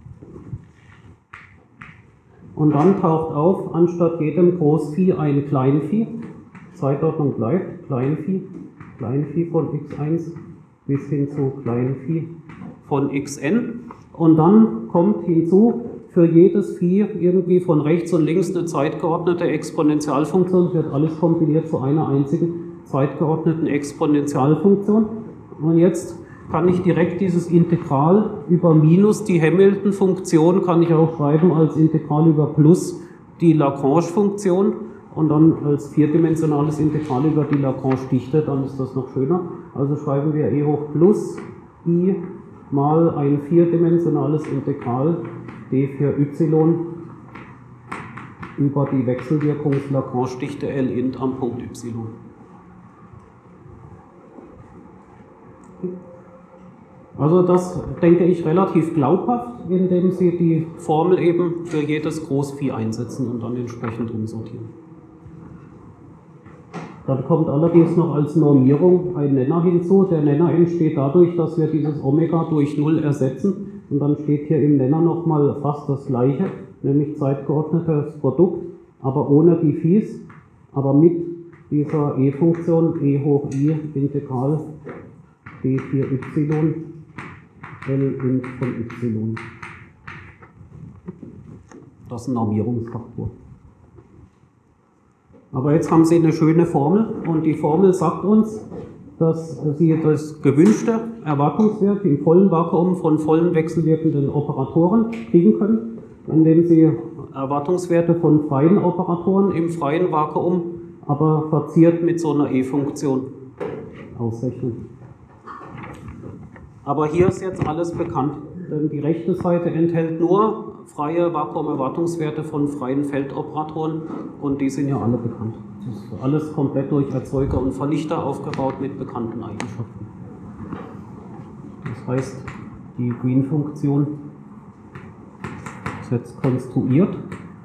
Und dann taucht auf, anstatt jedem Groß-Phi ein Klein-Phi. Zeitordnung bleibt Klein-Phi, Klein-Phi von x eins bis hin zu Klein-Phi von xn. Und dann kommt hinzu, für jedes Phi irgendwie von rechts und links eine zeitgeordnete Exponentialfunktion, wird alles kombiniert zu einer einzigen zeitgeordneten Exponentialfunktion. Und jetzt kann ich direkt dieses Integral über Minus die Hamilton-Funktion kann ich auch schreiben als Integral über Plus die Lagrange-Funktion und dann als vierdimensionales Integral über die Lagrange-Dichte, dann ist das noch schöner. Also schreiben wir e hoch plus i mal ein vierdimensionales Integral d für y über die Wechselwirkungs-Lagrange-Dichte L int am Punkt y. Also das denke ich relativ glaubhaft, indem Sie die Formel eben für jedes Groß-Phi einsetzen und dann entsprechend umsortieren. Dann kommt allerdings noch als Normierung ein Nenner hinzu. Der Nenner entsteht dadurch, dass wir dieses Omega durch null ersetzen. Und dann steht hier im Nenner nochmal fast das Gleiche, nämlich zeitgeordnetes Produkt, aber ohne die Phis, aber mit dieser E-Funktion, e hoch i Integral d vier y L int von y. Das ist ein Normierungsfaktor. Aber jetzt haben Sie eine schöne Formel und die Formel sagt uns, dass Sie das gewünschte Erwartungswert im vollen Vakuum von vollen wechselwirkenden Operatoren kriegen können, indem Sie Erwartungswerte von freien Operatoren im freien Vakuum, aber verziert mit so einer E-Funktion ausrechnen. Aber hier ist jetzt alles bekannt, denn die rechte Seite enthält nur freie Vakuumerwartungswerte von freien Feldoperatoren und die sind ja alle bekannt. Das ist alles komplett durch Erzeuger und Vernichter aufgebaut mit bekannten Eigenschaften. Das heißt, die Green-Funktion ist jetzt konstruiert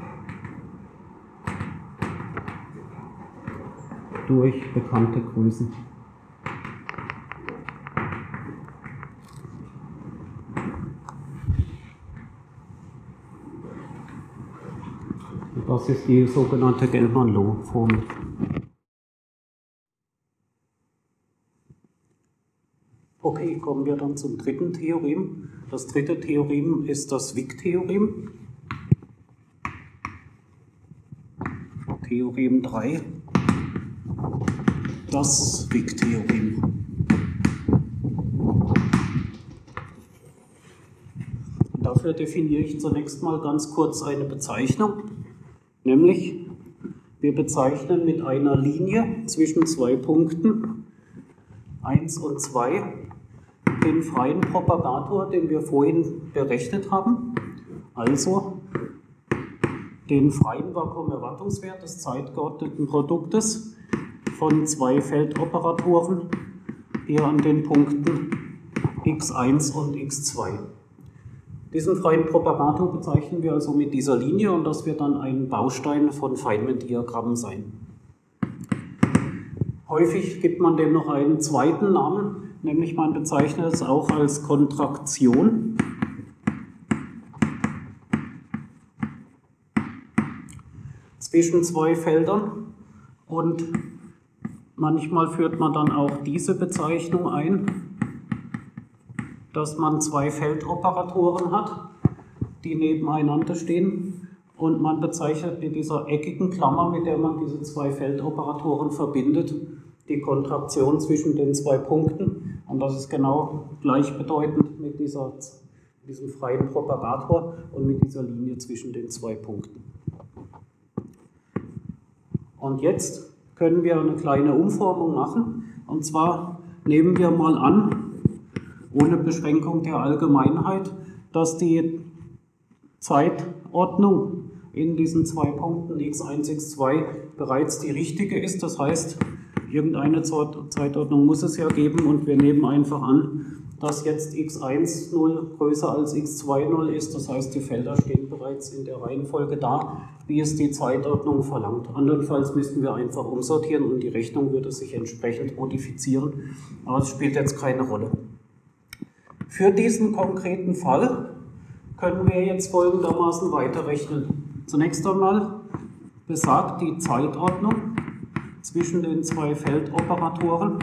durch bekannte Größen. Das ist die sogenannte Gelman-Low-Formel. Okay, kommen wir dann zum dritten Theorem. Das dritte Theorem ist das Wick-Theorem. Theorem drei. Das Wick-Theorem. Dafür definiere ich zunächst mal ganz kurz eine Bezeichnung. Nämlich, wir bezeichnen mit einer Linie zwischen zwei Punkten, eins und zwei, den freien Propagator, den wir vorhin berechnet haben, also den freien Vakuumerwartungswert des zeitgeordneten Produktes von zwei Feldoperatoren hier an den Punkten x eins und x zwei. Diesen freien Propagator bezeichnen wir also mit dieser Linie und das wird dann ein Baustein von Feynman-Diagrammen sein. Häufig gibt man dem noch einen zweiten Namen, nämlich man bezeichnet es auch als Kontraktion. Zwischen zwei Feldern und manchmal führt man dann auch diese Bezeichnung ein, dass man zwei Feldoperatoren hat, die nebeneinander stehen und man bezeichnet mit dieser eckigen Klammer, mit der man diese zwei Feldoperatoren verbindet, die Kontraktion zwischen den zwei Punkten und das ist genau gleichbedeutend mit dieser, diesem freien Propagator und mit dieser Linie zwischen den zwei Punkten. Und jetzt können wir eine kleine Umformung machen und zwar nehmen wir mal an, ohne Beschränkung der Allgemeinheit, dass die Zeitordnung in diesen zwei Punkten x eins, x zwei bereits die richtige ist. Das heißt, irgendeine Zeitordnung muss es ja geben und wir nehmen einfach an, dass jetzt x eins null größer als x zwei null ist. Das heißt, die Felder stehen bereits in der Reihenfolge da, wie es die Zeitordnung verlangt. Andernfalls müssten wir einfach umsortieren und die Rechnung würde sich entsprechend modifizieren. Aber es spielt jetzt keine Rolle. Für diesen konkreten Fall können wir jetzt folgendermaßen weiterrechnen. Zunächst einmal besagt die Zeitordnung zwischen den zwei Feldoperatoren,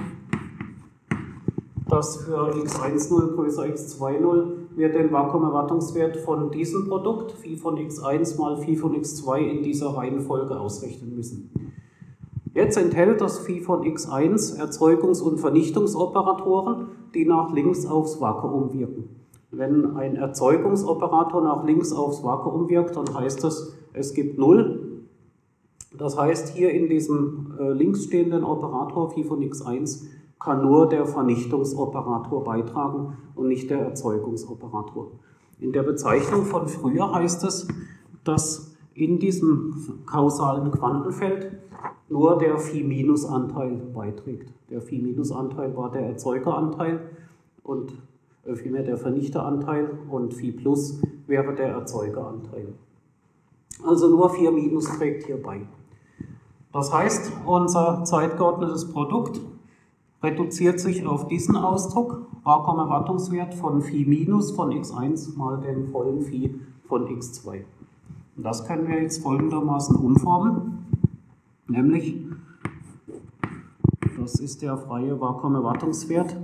dass für x eins null größer x zwei null wir den Vakuumerwartungswert von diesem Produkt, phi von x eins mal phi von x zwei, in dieser Reihenfolge ausrechnen müssen. Jetzt enthält das Phi von x eins Erzeugungs- und Vernichtungsoperatoren, die nach links aufs Vakuum wirken. Wenn ein Erzeugungsoperator nach links aufs Vakuum wirkt, dann heißt das, es gibt null. Das heißt, hier in diesem äh, links stehenden Operator Phi von x eins kann nur der Vernichtungsoperator beitragen und nicht der Erzeugungsoperator. In der Bezeichnung von früher heißt es, dass in diesem kausalen Quantenfeld nur der Phi-Anteil beiträgt. Der Phi-Anteil war der Erzeugeranteil und äh, vielmehr der Vernichteranteil und Phi plus wäre der Erzeugeranteil. Also nur vier minus trägt hier bei. Das heißt, unser zeitgeordnetes Produkt reduziert sich auf diesen Ausdruck, Vakuumerwartungswert von Phi minus von x eins mal den vollen Phi von x zwei. Und das können wir jetzt folgendermaßen umformen, nämlich, das ist der freie Vakuumerwartungswert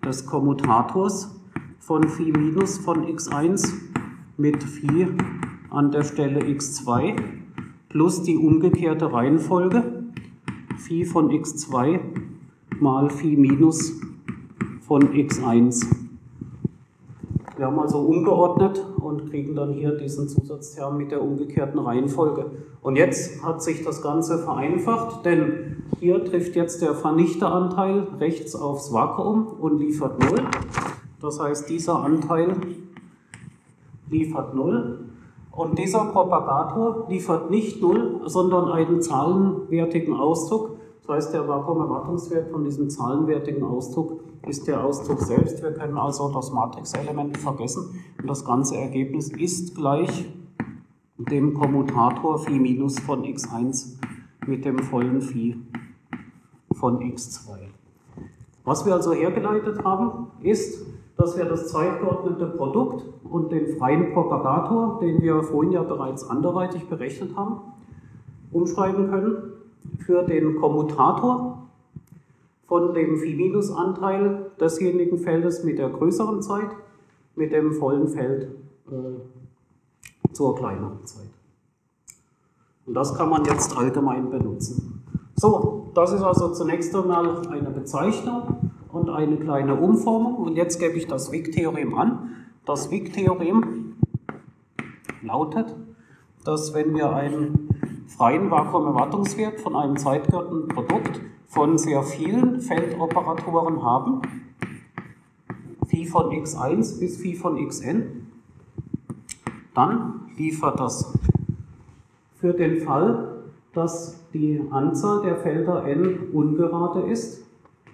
des Kommutators von Phi minus von x eins mit Phi an der Stelle x zwei plus die umgekehrte Reihenfolge Phi von x zwei mal Phi minus von x eins. Wir haben also umgeordnet und kriegen dann hier diesen Zusatzterm mit der umgekehrten Reihenfolge. Und jetzt hat sich das Ganze vereinfacht, denn hier trifft jetzt der Vernichteranteil rechts aufs Vakuum und liefert null. Das heißt, dieser Anteil liefert null. Und dieser Propagator liefert nicht null, sondern einen zahlenwertigen Ausdruck. Das heißt, der Vakuumerwartungswert von diesem zahlenwertigen Ausdruck ist der Ausdruck selbst. Wir können also das Matrixelement vergessen und das ganze Ergebnis ist gleich dem Kommutator Phi minus von x eins mit dem vollen Phi von x zwei. Was wir also hergeleitet haben, ist, dass wir das zeitgeordnete Produkt und den freien Propagator, den wir vorhin ja bereits anderweitig berechnet haben, umschreiben können für den Kommutator von dem Phi-Anteil desjenigen Feldes mit der größeren Zeit mit dem vollen Feld äh, zur kleineren Zeit. Und das kann man jetzt allgemein benutzen. So, das ist also zunächst einmal eine Bezeichnung und eine kleine Umformung. Und jetzt gebe ich das Wick-Theorem an. Das Wick-Theorem lautet, dass wenn wir einen freien Vakuumerwartungswert von einem zeitgeordneten Produkt von sehr vielen Feldoperatoren haben, Phi von x eins bis Phi von xn, dann liefert das für den Fall, dass die Anzahl der Felder n ungerade ist,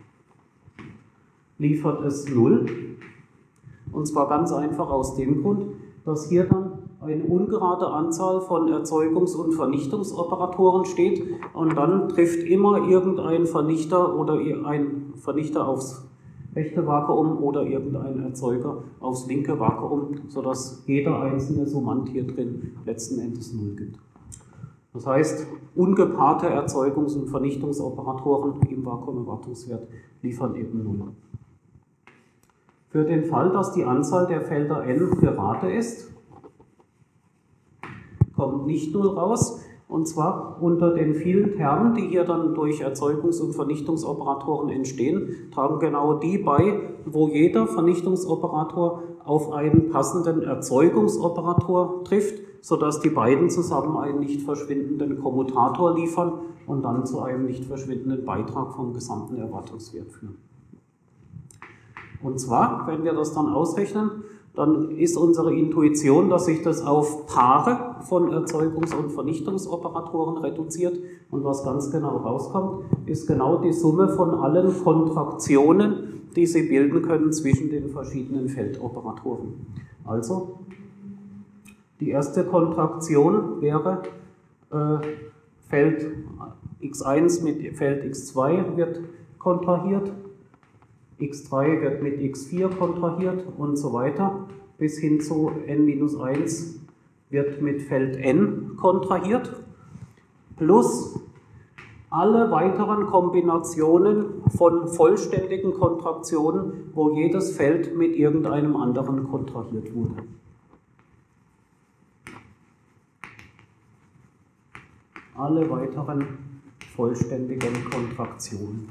liefert es null. Und zwar ganz einfach aus dem Grund, dass hier dann eine ungerade Anzahl von Erzeugungs- und Vernichtungsoperatoren steht und dann trifft immer irgendein Vernichter oder ein Vernichter aufs rechte Vakuum oder irgendein Erzeuger aufs linke Vakuum, sodass jeder einzelne Summand hier drin letzten Endes null gibt. Das heißt, ungepaarte Erzeugungs- und Vernichtungsoperatoren im Vakuumerwartungswert liefern eben null. Für den Fall, dass die Anzahl der Felder n gerade ist, kommt nicht null raus, und zwar unter den vielen Termen, die hier dann durch Erzeugungs- und Vernichtungsoperatoren entstehen, tragen genau die bei, wo jeder Vernichtungsoperator auf einen passenden Erzeugungsoperator trifft, sodass die beiden zusammen einen nicht verschwindenden Kommutator liefern und dann zu einem nicht verschwindenden Beitrag vom gesamten Erwartungswert führen. Und zwar, wenn wir das dann ausrechnen, dann ist unsere Intuition, dass sich das auf Paare von Erzeugungs- und Vernichtungsoperatoren reduziert. Und was ganz genau rauskommt, ist genau die Summe von allen Kontraktionen, die sie bilden können zwischen den verschiedenen Feldoperatoren. Also, die erste Kontraktion wäre, äh, Feld x eins mit Feld x zwei wird kontrahiert, x drei wird mit x vier kontrahiert und so weiter, bis hin zu n minus eins wird mit Feld n kontrahiert, plus alle weiteren Kombinationen von vollständigen Kontraktionen, wo jedes Feld mit irgendeinem anderen kontrahiert wurde. Alle weiteren vollständigen Kontraktionen.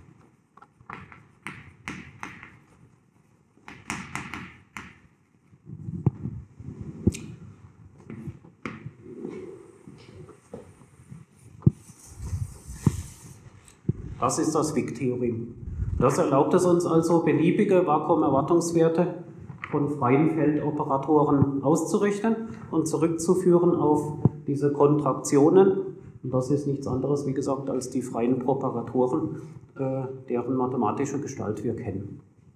Das ist das Wick-Theorem. Das erlaubt es uns also, beliebige Vakuumerwartungswerte von freien Feldoperatoren auszurechnen und zurückzuführen auf diese Kontraktionen. Und das ist nichts anderes, wie gesagt, als die freien Propagatoren, äh, deren mathematische Gestalt wir kennen.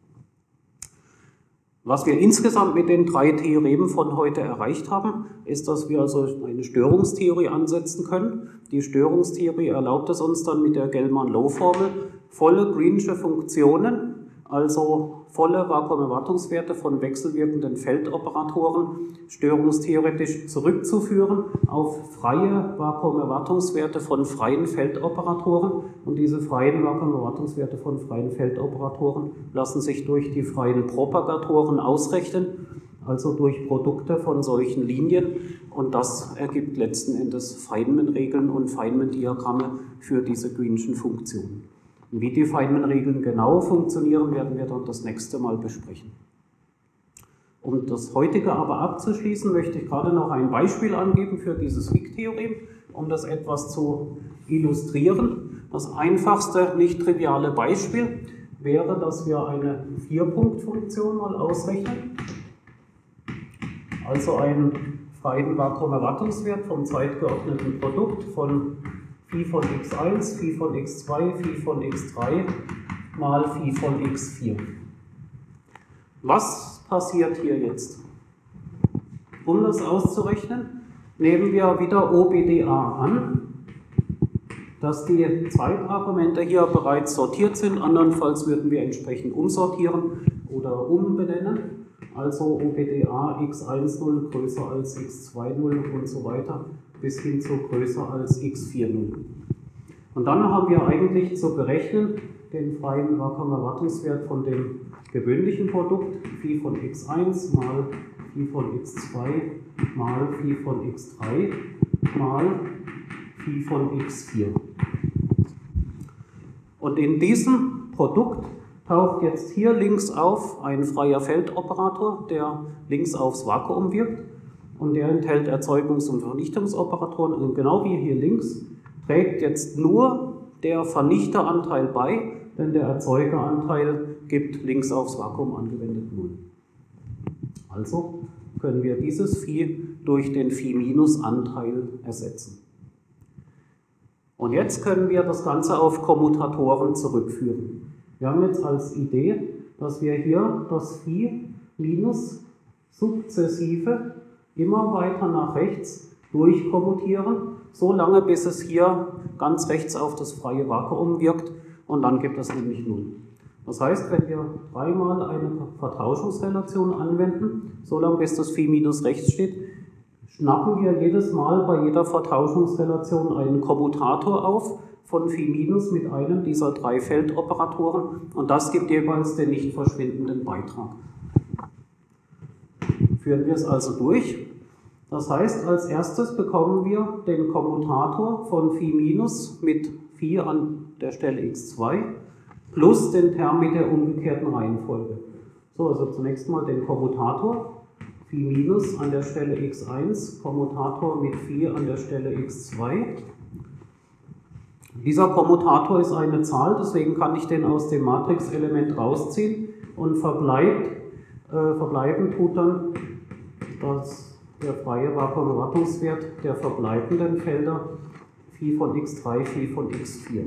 Was wir insgesamt mit den drei Theoremen von heute erreicht haben, ist, dass wir also eine Störungstheorie ansetzen können. Die Störungstheorie erlaubt es uns dann mit der Gell-Mann-Low-Formel volle Green'sche Funktionen also volle Vakuumerwartungswerte von wechselwirkenden Feldoperatoren störungstheoretisch zurückzuführen auf freie Vakuumerwartungswerte von freien Feldoperatoren. Und diese freien Vakuumerwartungswerte von freien Feldoperatoren lassen sich durch die freien Propagatoren ausrechnen, also durch Produkte von solchen Linien. Und das ergibt letzten Endes Feynman-Regeln und Feynman-Diagramme für diese Greenschen Funktionen. Wie die Feynman-Regeln genau funktionieren, werden wir dann das nächste Mal besprechen. Um das heutige aber abzuschließen, möchte ich gerade noch ein Beispiel angeben für dieses Wick-Theorem, um das etwas zu illustrieren. Das einfachste, nicht triviale Beispiel wäre, dass wir eine Vier-Punkt-Funktion mal ausrechnen. Also einen freien Vakuumerwartungswert vom zeitgeordneten Produkt von Phi von x eins, Phi von x zwei, Phi von x drei mal Phi von x vier. Was passiert hier jetzt? Um das auszurechnen, nehmen wir wieder O B D A an, dass die Zeitargumente hier bereits sortiert sind, andernfalls würden wir entsprechend umsortieren oder umbenennen. Also O B D A x eins null größer als x zwei null und so weiter bis hin zu größer als x vier null. Und dann haben wir eigentlich zu berechnen den freien Vakuumerwartungswert von dem gewöhnlichen Produkt Phi von x eins mal Phi von x zwei mal Phi von x drei mal Phi von x vier. Und in diesem Produkt taucht jetzt hier links auf ein freier Feldoperator, der links aufs Vakuum wirkt. Und der enthält Erzeugungs- und Vernichtungsoperatoren. Und genau wie hier links trägt jetzt nur der Vernichteranteil bei, denn der Erzeugeranteil gibt links aufs Vakuum angewendet null. Also können wir dieses Phi durch den Phi-Anteil ersetzen. Und jetzt können wir das Ganze auf Kommutatoren zurückführen. Wir haben jetzt als Idee, dass wir hier das Phi minus sukzessive immer weiter nach rechts durchkommutieren, so lange bis es hier ganz rechts auf das freie Vakuum wirkt und dann gibt es nämlich null. Das heißt, wenn wir dreimal eine Vertauschungsrelation anwenden, so lange bis das Phi minus rechts steht, schnappen wir jedes Mal bei jeder Vertauschungsrelation einen Kommutator auf von Phi minus mit einem dieser drei Feldoperatoren und das gibt jeweils den nicht verschwindenden Beitrag. Führen wir es also durch. Das heißt, als erstes bekommen wir den Kommutator von Phi minus mit Phi an der Stelle x zwei plus den Term mit der umgekehrten Reihenfolge. So, also zunächst mal den Kommutator Phi minus an der Stelle x eins, Kommutator mit Phi an der Stelle x zwei. Dieser Kommutator ist eine Zahl, deswegen kann ich den aus dem Matrixelement rausziehen und verbleibt, äh, verbleiben tut dann das, der freie Vakuumerwartungswert der verbleibenden Felder Phi von x drei, Phi von x vier.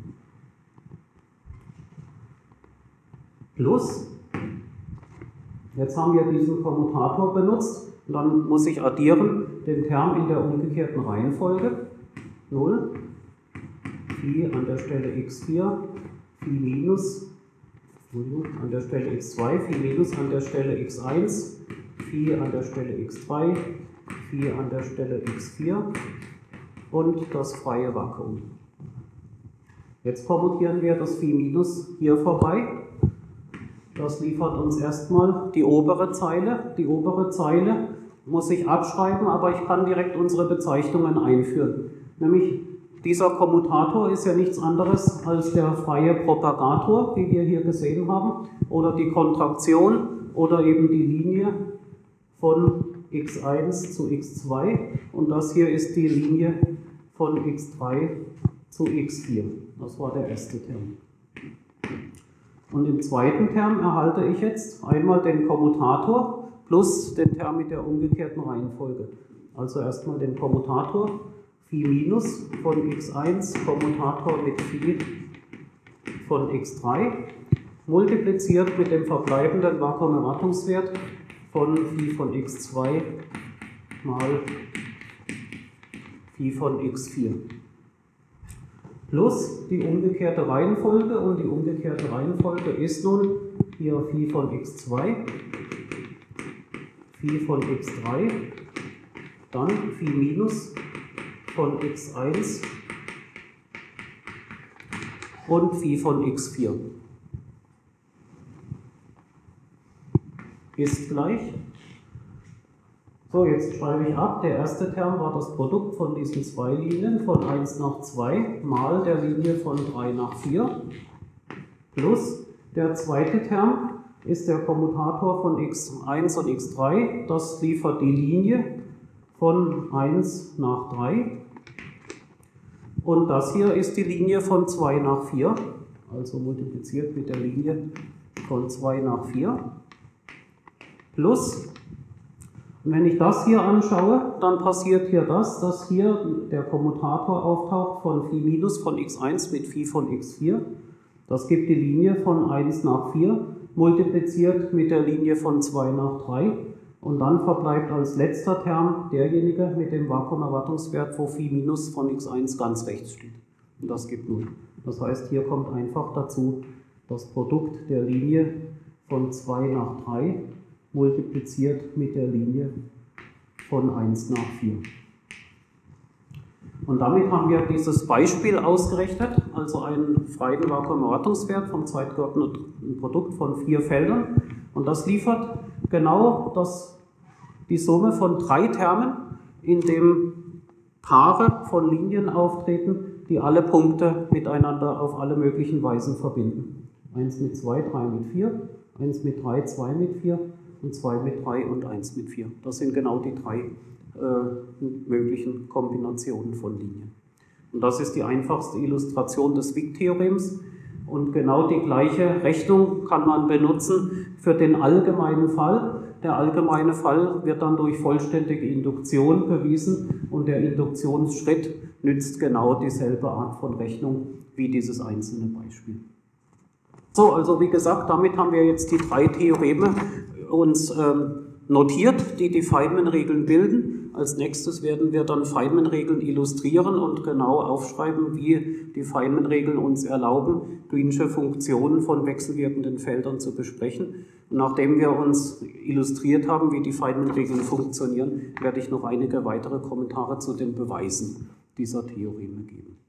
Plus, jetzt haben wir diesen Kommutator benutzt, und dann muss ich addieren den Term in der umgekehrten Reihenfolge, null, Phi an der Stelle x vier, Phi minus, an der Stelle x zwei, Phi minus an der Stelle x eins, Phi an der Stelle x zwei, Phi an der Stelle x vier und das freie Vakuum. Jetzt kommutieren wir das Phi minus hier vorbei. Das liefert uns erstmal die obere Zeile. Die obere Zeile muss ich abschreiben, aber ich kann direkt unsere Bezeichnungen einführen. Nämlich dieser Kommutator ist ja nichts anderes als der freie Propagator, wie wir hier gesehen haben, oder die Kontraktion oder eben die Linie von x eins zu x zwei und das hier ist die Linie von x drei zu x vier. Das war der erste Term. Und im zweiten Term erhalte ich jetzt einmal den Kommutator plus den Term mit der umgekehrten Reihenfolge. Also erstmal den Kommutator Phi minus von x eins, Kommutator mit Phi von x drei, multipliziert mit dem verbleibenden Vakuumerwartungswert von Phi von x zwei mal Phi von x vier. Plus die umgekehrte Reihenfolge, und die umgekehrte Reihenfolge ist nun hier Phi von x zwei, Phi von x drei, dann Phi minus von x eins und Phi von x vier ist gleich. So, jetzt schreibe ich ab, der erste Term war das Produkt von diesen zwei Linien von eins nach zwei mal der Linie von drei nach vier plus der zweite Term ist der Kommutator von x eins und x drei, das liefert die Linie von eins nach drei und das hier ist die Linie von zwei nach vier, also multipliziert mit der Linie von zwei nach vier plus. Und wenn ich das hier anschaue, dann passiert hier das, dass hier der Kommutator auftaucht von Phi minus von x eins mit Phi von x vier. Das gibt die Linie von eins nach vier, multipliziert mit der Linie von zwei nach drei. Und dann verbleibt als letzter Term derjenige mit dem Vakuumerwartungswert, wo Phi minus von x eins ganz rechts steht. Und das gibt null. Das heißt, hier kommt einfach dazu das Produkt der Linie von zwei nach drei multipliziert mit der Linie von eins nach vier. Und damit haben wir dieses Beispiel ausgerechnet, also einen freien Vakuumerwartungswert vom zweitgeordneten Produkt von vier Feldern. Und das liefert genau das, die Summe von drei Termen, in dem Paare von Linien auftreten, die alle Punkte miteinander auf alle möglichen Weisen verbinden. eins mit zwei, drei mit vier, eins mit drei, zwei mit vier und zwei mit drei und eins mit vier. Das sind genau die drei äh, möglichen Kombinationen von Linien. Und das ist die einfachste Illustration des Wick-Theorems. Und genau die gleiche Rechnung kann man benutzen für den allgemeinen Fall. Der allgemeine Fall wird dann durch vollständige Induktion bewiesen und der Induktionsschritt nützt genau dieselbe Art von Rechnung wie dieses einzelne Beispiel. So, also wie gesagt, damit haben wir jetzt die drei Theoreme uns ähm, notiert, die die Feynman-Regeln bilden. Als nächstes werden wir dann Feynman-Regeln illustrieren und genau aufschreiben, wie die Feynman-Regeln uns erlauben, Green'sche Funktionen von wechselwirkenden Feldern zu besprechen. Und nachdem wir uns illustriert haben, wie die Feynman-Regeln funktionieren, werde ich noch einige weitere Kommentare zu den Beweisen dieser Theoreme geben.